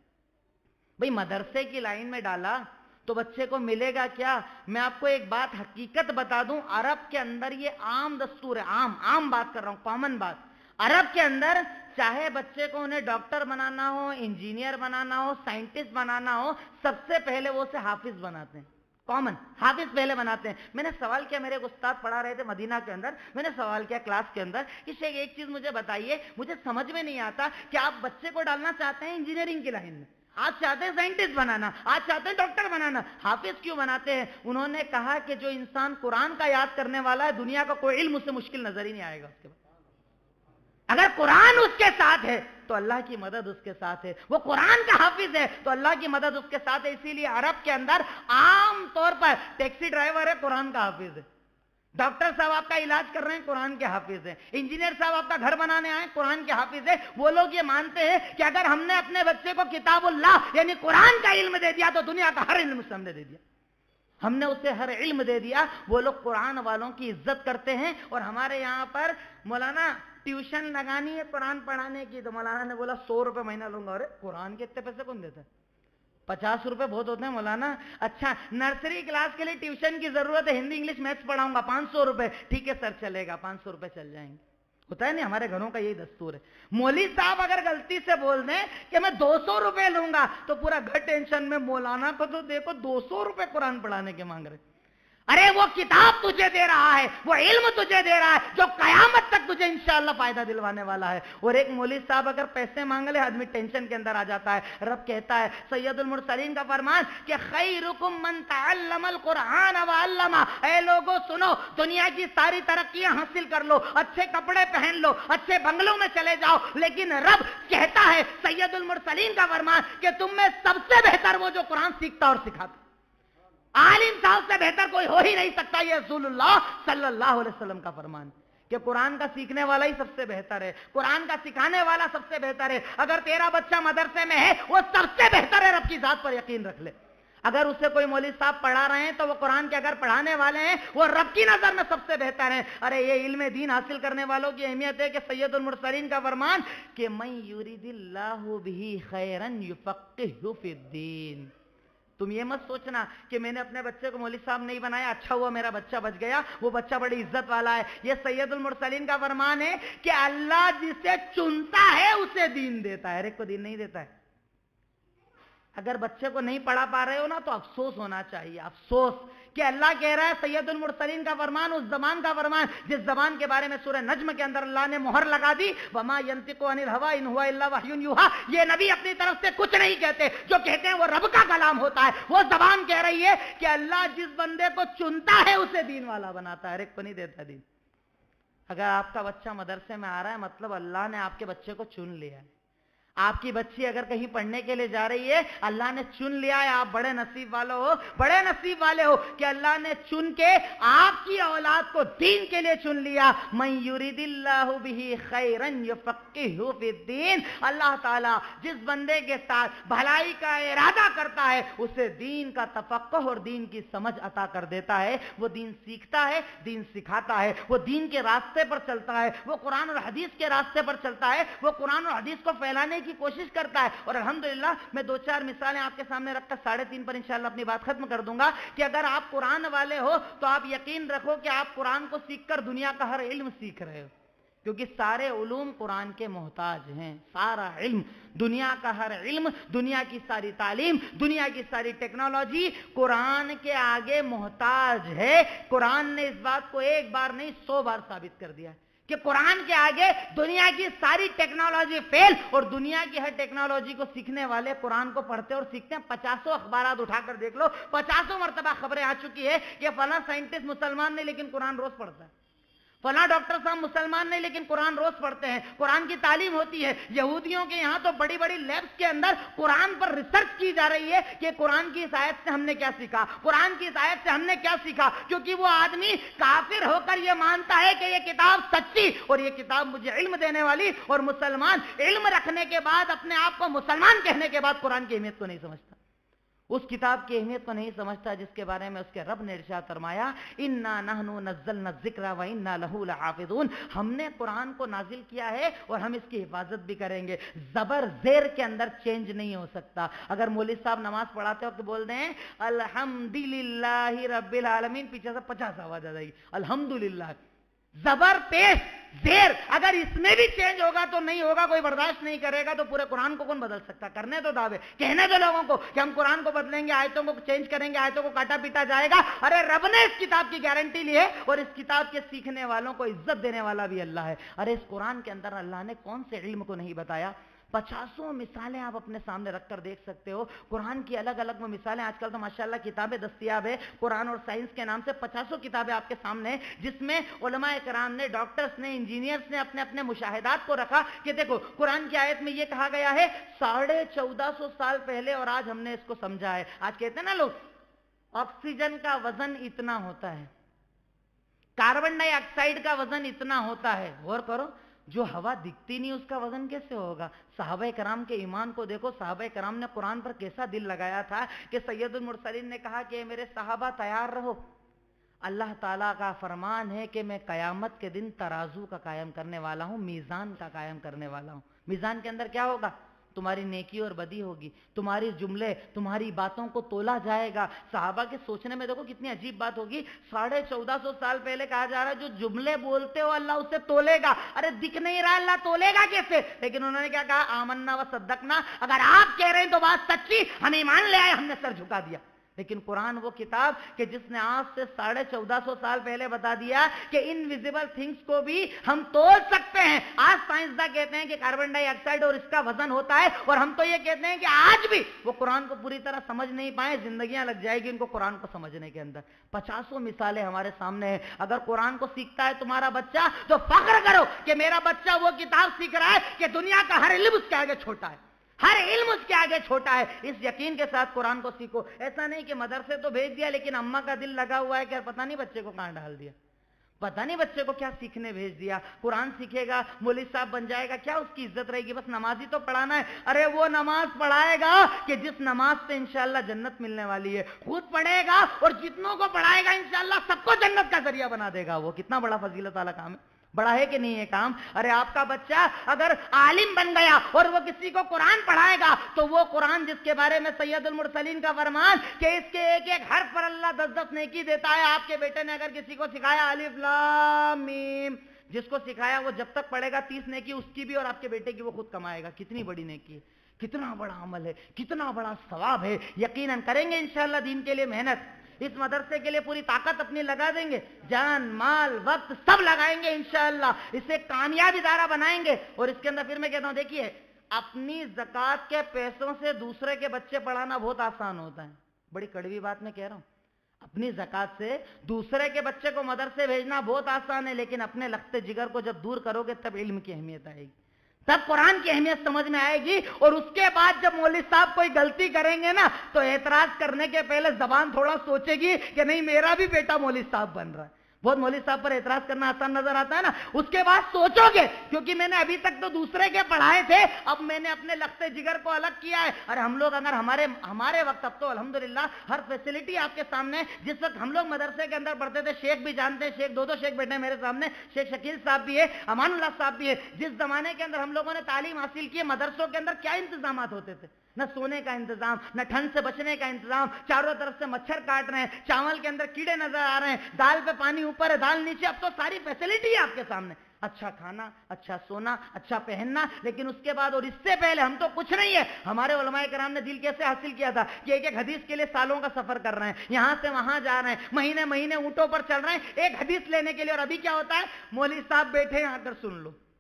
भाई मदरसे की लाइन में डाला तो बच्चे को मिलेगा क्या? मैं आपको एक बात हकीकत बता दूं, अरब के अंदर ये आम दस्तूर है, आम बात कर रहा हूं, कॉमन बात। अरब के अंदर चाहे बच्चे को उन्हें डॉक्टर बनाना हो, इंजीनियर बनाना हो, साइंटिस्ट बनाना हो, सबसे पहले वो उसे हाफिज बनाते हैं। कॉमन हाफिज पहले बनाते हैं। मैंने सवाल किया, मेरे एक उस्ताद पढ़ा रहे थे मदीना के अंदर, मैंने सवाल किया क्लास के अंदर कि शेख एक चीज मुझे बताइए, मुझे समझ में नहीं आता कि आप बच्चे को डालना चाहते हैं इंजीनियरिंग की लाइन में, आज चाहते हैं साइंटिस्ट बनाना, आज चाहते हैं डॉक्टर बनाना, हाफिज क्यों बनाते हैं? उन्होंने कहा कि जो इंसान कुरान का याद करने वाला है, दुनिया का कोई इल्म उससे मुश्किल नजर ही नहीं आएगा उसके बाद। अगर कुरान उसके साथ है तो अल्लाह की मदद उसके साथ है, वो कुरान का हाफिज है तो अल्लाह की मदद उसके साथ है। इसीलिए अरब के अंदर आम तौर पर टैक्सी ड्राइवर है, कुरान का हाफिज है, डॉक्टर साहब आपका इलाज कर रहे हैं, कुरान के हाफिज हैं, इंजीनियर साहब आपका घर बनाने आए, कुरान के हाफिज है। वो लोग ये मानते हैं कि अगर हमने अपने बच्चे को किताबुल्लाह यानी कुरान का इल्म दे दिया तो दुनिया का हर इल्म हमने दे दिया, हमने उसे हर इल्म दे दिया। वो लोग कुरान वालों की इज्जत करते हैं। और हमारे यहाँ पर मौलाना ट्यूशन लगानी है कुरान पढ़ाने की, तो मौलाना ने बोला 100 रुपए महीना लूंगा। अरे कुरान के इतने पैसे कौन देता है? 50 रुपए बहुत होते हैं मौलाना। अच्छा, नर्सरी क्लास के लिए ट्यूशन की जरूरत है, हिंदी इंग्लिश मैथ्स पढ़ाऊंगा, 500 रुपए। ठीक है सर, चलेगा, 500 रुपए चल जाएंगे। होता है नहीं, हमारे घरों का यही दस्तूर है। मौली साहब अगर गलती से बोल दें कि मैं 200 रुपए लूंगा तो पूरा घर टेंशन में, मौलाना को तो देखो 200 रुपए कुरान पढ़ाने के मांग रहे। अरे वो किताब तुझे दे रहा है, वो इल्म तुझे दे रहा है जो कयामत तक तुझे इंशाअल्लाह फायदा दिलवाने वाला है। और एक मौलवी साहब अगर पैसे मांग ले, आदमी टेंशन के अंदर आ जाता है। रब कहता है, सैयदुल मुरसलीन का फरमान कि खैरुकुम मन तअल्लमल कुरान व अल्लमा। ऐ लोगों सुनो, दुनिया की सारी तरक्कियां हासिल कर लो, अच्छे कपड़े पहन लो, अच्छे बंगलों में चले जाओ, लेकिन रब कहता है, सैयदुल मुरसलीन का फरमान कि तुम में सबसे बेहतर वो जो कुरान सीखता और सिखाता। आलिम साहब से बेहतर कोई हो ही नहीं सकता। ये रसूलुल्लाह सल्लल्लाहु अलैहि वसल्लम का फरमान कि कुरान का सीखने वाला ही सबसे बेहतर है, कुरान का सिखाने वाला सबसे बेहतर है। अगर तेरा बच्चा मदरसे में है, वो सबसे बेहतर है, रब की जात पर यकीन रख ले। अगर उससे कोई मौलवी साहब पढ़ा रहे हैं तो वो कुरान के अगर पढ़ाने वाले हैं, वो रब की नजर में सबसे बेहतर है। अरे ये इल्म दीन हासिल करने वालों की अहमियत है कि सैयदुल मुरसलीन का फरमान कि मन युरिदिल्लाहु बिही खैरन युफक्किहु फिद्दीन। तुम ये मत सोचना कि मैंने अपने बच्चे को मौलवी साहब नहीं बनाया, अच्छा हुआ मेरा बच्चा बच गया, वो बच्चा बड़ी इज्जत वाला है। ये सैयदुल मुरसलीन का फरमान है कि अल्लाह जिसे चुनता है उसे दीन देता है, हर एक को दीन नहीं देता है। अगर बच्चे को नहीं पढ़ा पा रहे हो ना तो अफसोस होना चाहिए, अफसोस कि अल्लाह कह रहा है, सैयदुल मुरसलीन का फरमान, उस जबान का फरमान जिस जबान के बारे में सूरह नज्म के अंदर अल्लाह ने मोहर लगा दी, वमा यंतिकु अनिल हवा इन हुवा इल्ला वह्युन युहा। ये नबी अपनी तरफ से कुछ नहीं कहते, जो कहते हैं वो रब का कलाम होता है। वो जबान कह रही है कि अल्लाह जिस बंदे को चुनता है उसे दीन वाला बनाता है, हर एक को नहीं देता दीन। अगर आपका बच्चा मदरसे में आ रहा है, मतलब अल्लाह ने आपके बच्चे को चुन लिया है। आपकी बच्ची अगर कहीं पढ़ने के लिए जा रही है, अल्लाह ने चुन लिया है। आप बड़े नसीब वाले हो, बड़े नसीब वाले हो कि अल्लाह ने चुन के आपकी औलाद को दीन के लिए चुन लिया। मन युरिदिल्लाहु बिही खैरन युफक्किहु फिद्दीन। अल्लाह ताला जिस बंदे के साथ भलाई का इरादा करता है उसे दीन का तफक्कुह और दीन की समझ अता कर देता है। वो दीन सीखता है, दीन सिखाता है, वो दीन के रास्ते पर चलता है, वो कुरान और हदीस के रास्ते पर चलता है, वो कुरान और हदीस को फैलाने की कोशिश करता है। और अल्हम्दुलिल्लाह मैं 2-4 मिसालें आपके सामने रखकर 3:30 पर इंशाअल्लाह अपनी बात खत्म कर दूंगा कि अगर आप कुरान वाले हो तो आप यकीन रखो कि आप कुरान को सीखकर दुनिया का हर इल्म सीख रहे हो, क्योंकि सारे उलूम कुरान के मोहताज हैं। सारा इल्म, दुनिया का हर इल्म, दुनिया की सारी तालीम, दुनिया की सारी टेक्नोलॉजी कुरान के आगे मोहताज है। कुरान ने इस बात को एक बार नहीं 100 बार साबित कर दिया है कि कुरान के आगे दुनिया की सारी टेक्नोलॉजी फेल। और दुनिया की हर टेक्नोलॉजी को सीखने वाले कुरान को पढ़ते और सीखते हैं। 50 अखबारात उठाकर देख लो, 50 मरतबा खबरें आ चुकी है कि फला साइंटिस्ट मुसलमान नहीं लेकिन कुरान रोज पढ़ता है। फला डॉक्टर साहब मुसलमान नहीं लेकिन कुरान रोज पढ़ते हैं, कुरान की तालीम होती है। यहूदियों के यहाँ तो बड़ी बड़ी लैब्स के अंदर कुरान पर रिसर्च की जा रही है कि कुरान की इस आयत से हमने क्या सीखा, कुरान की इस आयत से हमने क्या सीखा, क्योंकि वो आदमी काफिर होकर ये मानता है कि ये किताब सच्ची और ये किताब मुझे इल्म देने वाली, और मुसलमान इल्म रखने के बाद अपने आप को मुसलमान कहने के बाद कुरान की अहमियत को नहीं समझता, उस किताब की अहमियत को नहीं समझता जिसके बारे में उसके रब ने इरशाद फरमाया, इन्ना नहनु नज़्ज़लना ज़िक्रा व इन्ना लहू लहाफ़िज़ून, हमने कुरान को नाजिल किया है और हम इसकी हिफाजत भी करेंगे। जबर जेर के अंदर चेंज नहीं हो सकता। अगर मौलवी साहब नमाज पढ़ाते वक्त बोल दें अल्हम्दुलिल्लाहि रब्बिल आलमीन, पीछे से 50 आवाज आ जाएगी अल्हम्दुलिल्लाह, जबर पेश देर अगर इसमें भी चेंज होगा तो नहीं होगा, कोई बर्दाश्त नहीं करेगा, तो पूरे कुरान को कौन बदल सकता। करने तो दावे, कहने दो लोगों को कि हम कुरान को बदलेंगे, आयतों को चेंज करेंगे, आयतों को काटा पीटा जाएगा। अरे रब ने इस किताब की गारंटी ली है और इस किताब के सीखने वालों को इज्जत देने वाला भी अल्लाह है। अरे इस कुरान के अंदर अल्लाह ने कौन से इल्म को नहीं बताया। 50 मिसालें आप अपने सामने रखकर देख सकते हो। कुरान की अलग अलग वो मिसालें, आजकल तो माशाल्लाह किताबें दस्तयाब है, कुरान और साइंस के नाम से 50 किताबें आपके सामने, जिसमें उलमाए कराम ने, डॉक्टर्स ने, इंजीनियर्स ने अपने अपने मुशाहिदात को रखा कि देखो कुरान की आयत में ये कहा गया है 1450 साल पहले और आज हमने इसको समझा है। आज कहते हैं ना लोग ऑक्सीजन का वजन इतना होता है, कार्बन डाइऑक्साइड का वजन इतना होता है। गौर करो, जो हवा दिखती नहीं उसका वजन कैसे होगा। सहाबा कराम के ईमान को देखो, सहाबा कराम ने कुरान पर कैसा दिल लगाया था कि सैयदुल मुरसलीन ने कहा कि मेरे सहाबा तैयार रहो, अल्लाह ताला का फरमान है कि मैं कयामत के दिन तराजू का कायम करने वाला हूं, मीज़ान का कायम करने वाला हूं। मीज़ान के अंदर क्या होगा, तुम्हारी नेकी और बदी होगी, तुम्हारी जुमले, तुम्हारी बातों को तोला जाएगा। सहाबा के सोचने में देखो कितनी अजीब बात होगी, 1450 साल पहले कहा जा रहा है जो जुमले बोलते हो अल्लाह उसे तोलेगा। अरे दिख नहीं रहा, अल्लाह तोलेगा कैसे। लेकिन उन्होंने क्या कहा, आमन्ना व सद्दकना, अगर आप कह रहे हैं तो बात सच्ची, हम ईमान ले आए, हमने सर झुका दिया। लेकिन कुरान वो किताब कि जिसने आज से 1450 साल पहले बता दिया कि इनविजिबल थिंग्स को भी हम तोल सकते हैं। आज साइंसदान कहते हैं कि कार्बन डाइऑक्साइड और इसका वजन होता है, और हम तो ये कहते हैं कि आज भी वो कुरान को पूरी तरह समझ नहीं पाए, जिंदगियां लग जाएगी उनको कुरान को समझने के अंदर। 50 मिसालें हमारे सामने हैं। अगर कुरान को सीखता है तुम्हारा बच्चा तो फख्र करो कि मेरा बच्चा वो किताब सीख रहा है कि दुनिया का हर इल्म उसके आगे छोटा है, हर इल्म उसके आगे छोटा है। इस यकीन के साथ कुरान को सीखो। ऐसा नहीं कि मदरसे तो भेज दिया लेकिन अम्मा का दिल लगा हुआ है कि पता नहीं बच्चे को कहां डाल दिया, पता नहीं बच्चे को क्या सीखने भेज दिया। कुरान सीखेगा, मौलवी साहब बन जाएगा, क्या उसकी इज्जत रहेगी, बस नमाज ही तो पढ़ाना है। अरे वो नमाज पढ़ाएगा कि जिस नमाज से इंशाअल्लाह जन्नत मिलने वाली है, खुद पढ़ेगा और जितनों को पढ़ाएगा इंशाअल्लाह सबको जन्नत का जरिया बना देगा। वो कितना बड़ा फजीलत वाला काम है, बड़ा है कि नहीं है काम। अरे आपका बच्चा अगर आलिम बन गया और वो किसी को कुरान पढ़ाएगा तो वो कुरान जिसके बारे में सैयदुल मुरसलीन का फरमान कि इसके एक एक हर्फ पर अल्लाह 10-10 नेकी देता है। आपके बेटे ने अगर किसी को सिखाया अलिफ लाम मीम, जिसको सिखाया वो जब तक पढ़ेगा 30 नेकी उसकी भी और आपके बेटे की वो खुद कमाएगा। कितनी बड़ी नेकी है, कितना बड़ा अमल है, कितना बड़ा सवाब है। यकीनन करेंगे इंशाअल्लाह दीन के लिए मेहनत, इस मदरसे के लिए पूरी ताकत अपनी लगा देंगे, जान माल वक्त सब लगाएंगे इंशाअल्लाह, इसे कामयाब इदारा बनाएंगे। और इसके अंदर फिर मैं कहता हूं, देखिए अपनी ज़कात के पैसों से दूसरे के बच्चे पढ़ाना बहुत आसान होता है। बड़ी कड़वी बात मैं कह रहा हूं, अपनी ज़कात से दूसरे के बच्चे को मदरसे भेजना बहुत आसान है, लेकिन अपने लख्ते जिगर को जब दूर करोगे तब इल्म की अहमियत आएगी, तब कुरान की अहमियत समझ में आएगी। और उसके बाद जब मौलवी साहब कोई गलती करेंगे ना तो एतराज करने के पहले जबान थोड़ा सोचेगी कि नहीं मेरा भी बेटा मौलवी साहब बन रहा है। बहुत मौलवी साहब पर एतराज करना आसान नजर आता है ना, उसके बाद सोचोगे क्योंकि मैंने अभी तक तो दूसरे के पढ़ाए थे, अब मैंने अपने लख्ते जिगर को अलग किया है। अरे हम लोग अगर हमारे वक्त, अब तो अल्हम्दुलिल्लाह हर फैसिलिटी आपके सामने। जिस वक्त हम लोग मदरसे के अंदर पढ़ते थे, शेख भी जानते हैं, शेख 2-2 शेख बैठे मेरे सामने, शेख शकील साहब भी है, अमानुल्लाह साहब भी है। जिस जमाने के अंदर हम लोगों ने तालीम हासिल की, मदरसों के अंदर क्या इंतजाम होते थे, न सोने का इंतजाम, न ठंड से बचने का इंतजाम, चारों तरफ से मच्छर काट रहे हैं, चावल के अंदर कीड़े नजर आ रहे हैं, दाल पे पानी ऊपर है दाल नीचे। अब तो सारी फैसिलिटी है आपके सामने, अच्छा खाना, अच्छा सोना, अच्छा पहनना। लेकिन उसके बाद और इससे पहले हम तो कुछ नहीं है। हमारे उलमाए कराम ने दिल कैसे हासिल किया था कि एक एक हदीस के लिए सालों का सफर कर रहे हैं, यहां से वहां जा रहे हैं, महीने महीने ऊंटों पर चल रहे हैं एक हदीस लेने के लिए। और अभी क्या होता है, मौलवी साहब बैठे हैं आकर सुन लो,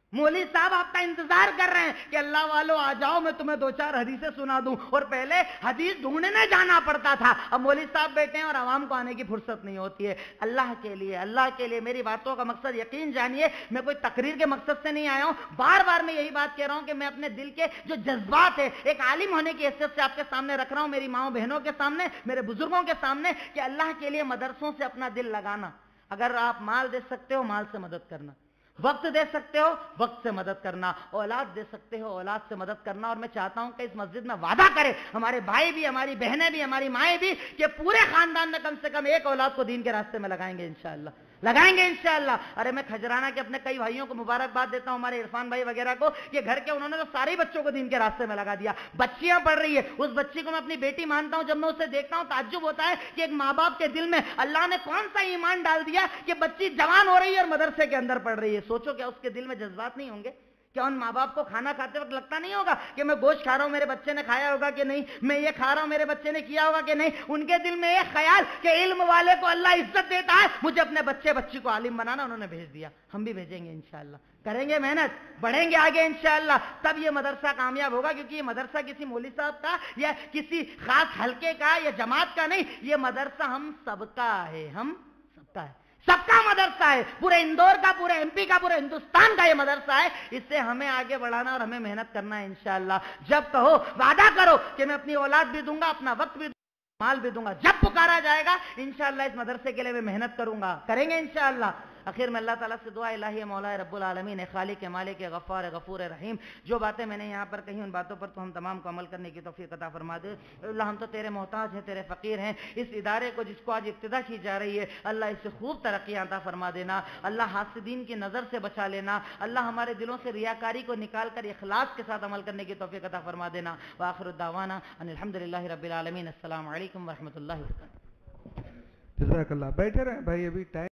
मौलवी साहब आपका इंतजार कर रहे हैं कि अल्लाह वालों आ जाओ, मैं तुम्हें 2-4 हदीसें सुना दूं, और पहले हदीस ढूंढने जाना पड़ता था। अब मौलवी साहब बैठे हैं और आवाम को आने की फुर्सत नहीं होती है। अल्लाह के लिए मेरी बातों का मकसद यकीन जानिए, मैं कोई तकरीर के मकसद से नहीं आया हूं। बार बार मैं यही बात कह रहा हूं कि मैं अपने दिल के जो जज्बात है एक आलिम होने की हैसियत से आपके सामने रख रहा हूं, मेरी माओ बहनों के सामने, मेरे बुजुर्गों के सामने, कि अल्लाह के लिए मदरसों से अपना दिल लगाना। अगर आप माल दे सकते हो, माल से मदद करना, वक्त दे सकते हो, वक्त से मदद करना, औलाद दे सकते हो, औलाद से मदद करना। और मैं चाहता हूं कि इस मस्जिद में वादा करें हमारे भाई भी, हमारी बहनें भी, हमारी माएँ भी, कि पूरे खानदान में कम से कम एक औलाद को दीन के रास्ते में लगाएंगे इंशाअल्लाह, लगाएंगे इंशाअल्लाह। अरे मैं खजराना के अपने कई भाइयों को मुबारकबाद देता हूं, हमारे इरफान भाई वगैरह को, कि घर के उन्होंने तो सारे बच्चों को दीन के रास्ते में लगा दिया। बच्चियां पढ़ रही है, उस बच्ची को मैं अपनी बेटी मानता हूं। जब मैं उसे देखता हूं ताज्जुब होता है कि एक माँ बाप के दिल में अल्लाह ने कौन सा ईमान डाल दिया कि बच्ची जवान हो रही है और मदरसे के अंदर पढ़ रही है। सोचो क्या उसके दिल में जज्बात नहीं होंगे? क्या उन माँ बाप को खाना खाते वक्त लगता नहीं होगा कि मैं गोश्त खा रहा हूं, मेरे बच्चे ने खाया होगा कि नहीं, मैं ये खा रहा हूं, मेरे बच्चे ने किया होगा कि नहीं? उनके दिल में एक ख्याल कि इल्म वाले को अल्लाह इज्जत देता है, मुझे अपने बच्ची को आलिम बनाना, उन्होंने भेज दिया। हम भी भेजेंगे इंशाअल्लाह, करेंगे मेहनत, बढ़ेंगे आगे इंशाअल्लाह, तब ये मदरसा कामयाब होगा। क्योंकि ये मदरसा किसी मौलवी साहब का या किसी खास हलके का या जमात का नहीं, ये मदरसा हम सबका है, हम सबका है, सबका मदरसा है, पूरे इंदौर का, पूरे एमपी का, पूरे हिंदुस्तान का ये मदरसा है। इससे हमें आगे बढ़ाना और हमें मेहनत करना है इंशाअल्लाह। जब कहो, वादा करो कि मैं अपनी औलाद भी दूंगा, अपना वक्त भी, माल भी दूंगा, जब पुकारा जाएगा इंशाअल्लाह इस मदरसे के लिए मैं मेहनत करूंगा, करेंगे इंशाअल्लाह। आखिर में अल्लाह ताला से दुआ, इलाही मौला रब्बुल आलमीन, खालिक मालिक गफ्फार गफूर रहीम, जो बातें मैंने यहाँ पर कही उन बातों पर तो हम तमाम को अमल करने की तौफीक अता फरमा दे। अल्लाह हम तो तेरे मोहताज हैं, तेरे फ़कीर हैं। इस इदारे को जिसको आज इब्तिदा की जा रही है अल्लाह इससे खूब तरक्की अता फरमा देना। अल्लाह हासिदीन की नज़र से बचा लेना। अल्लाह हमारे दिलों से रियाकारी को निकाल कर इखलास के साथ अमल करने की तौफीक अता फरमा देना। व आखिर दावाना अनिल हम्दुलिल्लाहि रब्बिल आलमीन। अस्सलामु अलैकुम व रहमतुल्लाहि व बरकातुहू। जज़ाकल्लाह। बैठे रहे भाई, अभी टाइम